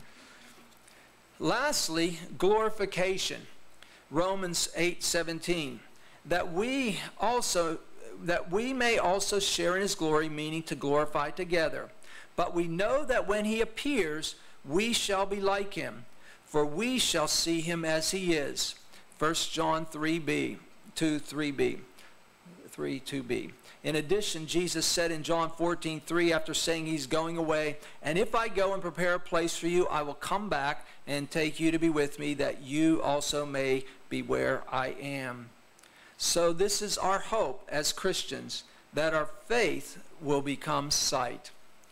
Lastly, glorification. Romans 8:17. That we may also share in his glory, meaning to glorify together. But we know that when he appears, we shall be like him, for we shall see him as he is. 1 John 3b, 2, 3b, 3, 2b. In addition, Jesus said in John 14:3, after saying he's going away, "And if I go and prepare a place for you, I will come back and take you to be with me, that you also may be where I am." So this is our hope as Christians, that our faith will become sight.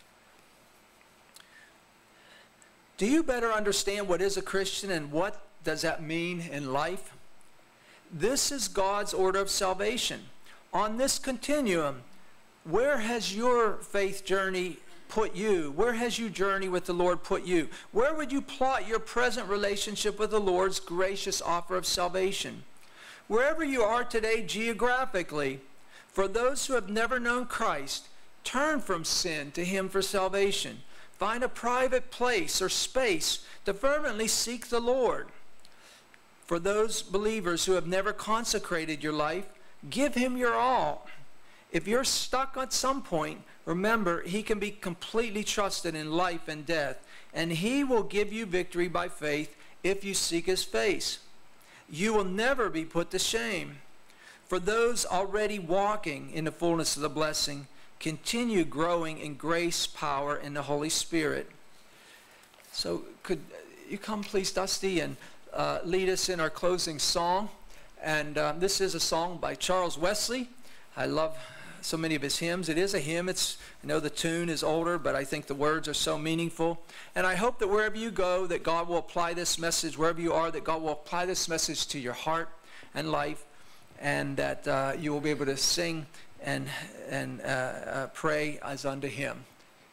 Do you better understand what is a Christian and what does that mean in life? This is God's order of salvation. On this continuum, where has your faith journey put you? Where has your journey with the Lord put you? Where would you plot your present relationship with the Lord's gracious offer of salvation? Wherever you are today geographically, for those who have never known Christ, turn from sin to him for salvation. Find a private place or space to fervently seek the Lord. For those believers who have never consecrated your life, give him your all. If you're stuck at some point, remember he can be completely trusted in life and death, and he will give you victory by faith if you seek his face. You will never be put to shame. For those already walking in the fullness of the blessing, continue growing in grace, power, and the Holy Spirit. So could you come please, Dusty, and lead us in our closing song. And this is a song by Charles Wesley. I love so many of his hymns. It is a hymn. I know the tune is older, but I think the words are so meaningful. And I hope that wherever you go, that God will apply this message, wherever you are, that God will apply this message to your heart and life, and that you will be able to sing and pray as unto him.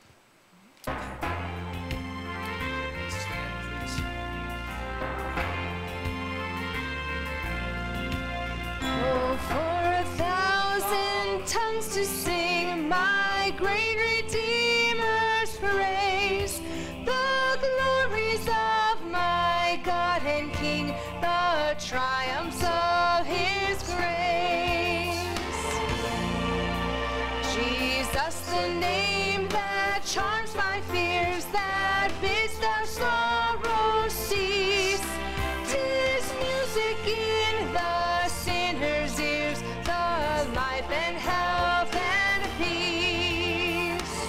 Tongues to sing my great Redeemer's praise, the glories of my God and King, the triumphs of his grace. Jesus, the name that charms my fears, that bids their sorrows cease, 'tis music in the sinner's ears, the life and health and peace.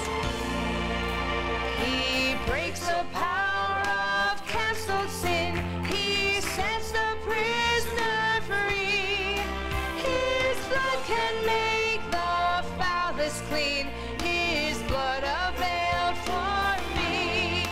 He breaks the power of canceled sin. He sets the prisoner free. His blood can make the foulest clean. His blood availed for me.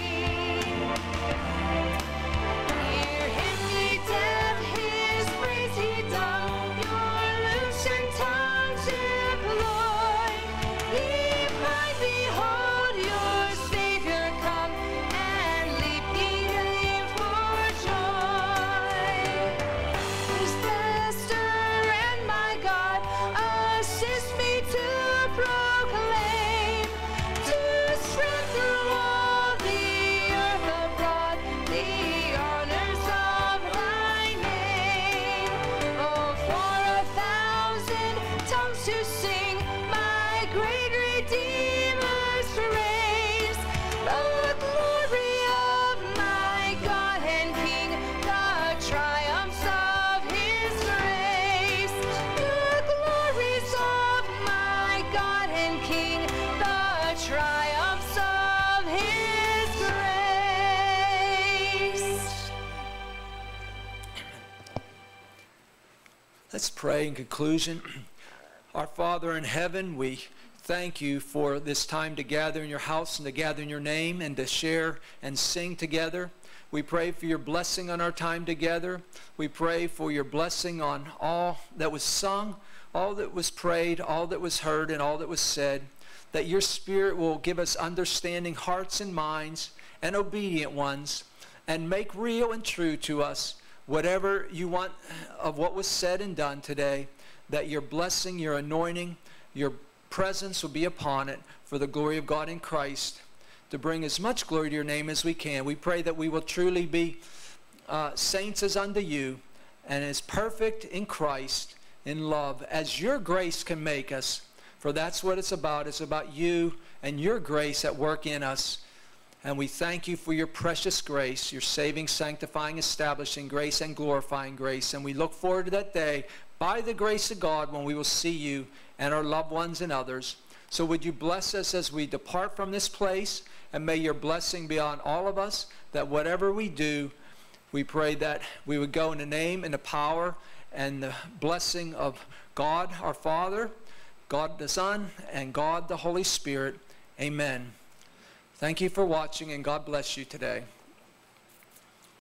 Hear him, ye deaf, his praise he done. Your loosened tongues employ. Leap high, behold your Savior come, and leap ye name for joy. His Master and my God, assist me to proclaim, to spread through all the earth abroad the honors of thy name. Oh, for 1,000 tongues to sing my great Redeemer's praise, the glory of my God and King, the triumphs of his grace, the glories of my God and King, the triumphs of his grace. Let's pray in conclusion. Our Father in heaven, we thank you for this time to gather in your house and to gather in your name and to share and sing together. We pray for your blessing on our time together. We pray for your blessing on all that was sung, all that was prayed, all that was heard, and all that was said, that your Spirit will give us understanding hearts and minds and obedient ones, and make real and true to us whatever you want of what was said and done today, that your blessing, your anointing, your presence will be upon it for the glory of God in Christ, to bring as much glory to your name as we can. We pray that we will truly be saints as unto you, and as perfect in Christ, in love, as your grace can make us. For that's what it's about. It's about you and your grace at work in us. And we thank you for your precious grace, your saving, sanctifying, establishing grace, and glorifying grace. And we look forward to that day, by the grace of God, when we will see you and our loved ones and others. So would you bless us as we depart from this place, and may your blessing be on all of us, that whatever we do, we pray that we would go in the name and the power and the blessing of God our Father, God the Son, and God the Holy Spirit. Amen. Thank you for watching, and God bless you today.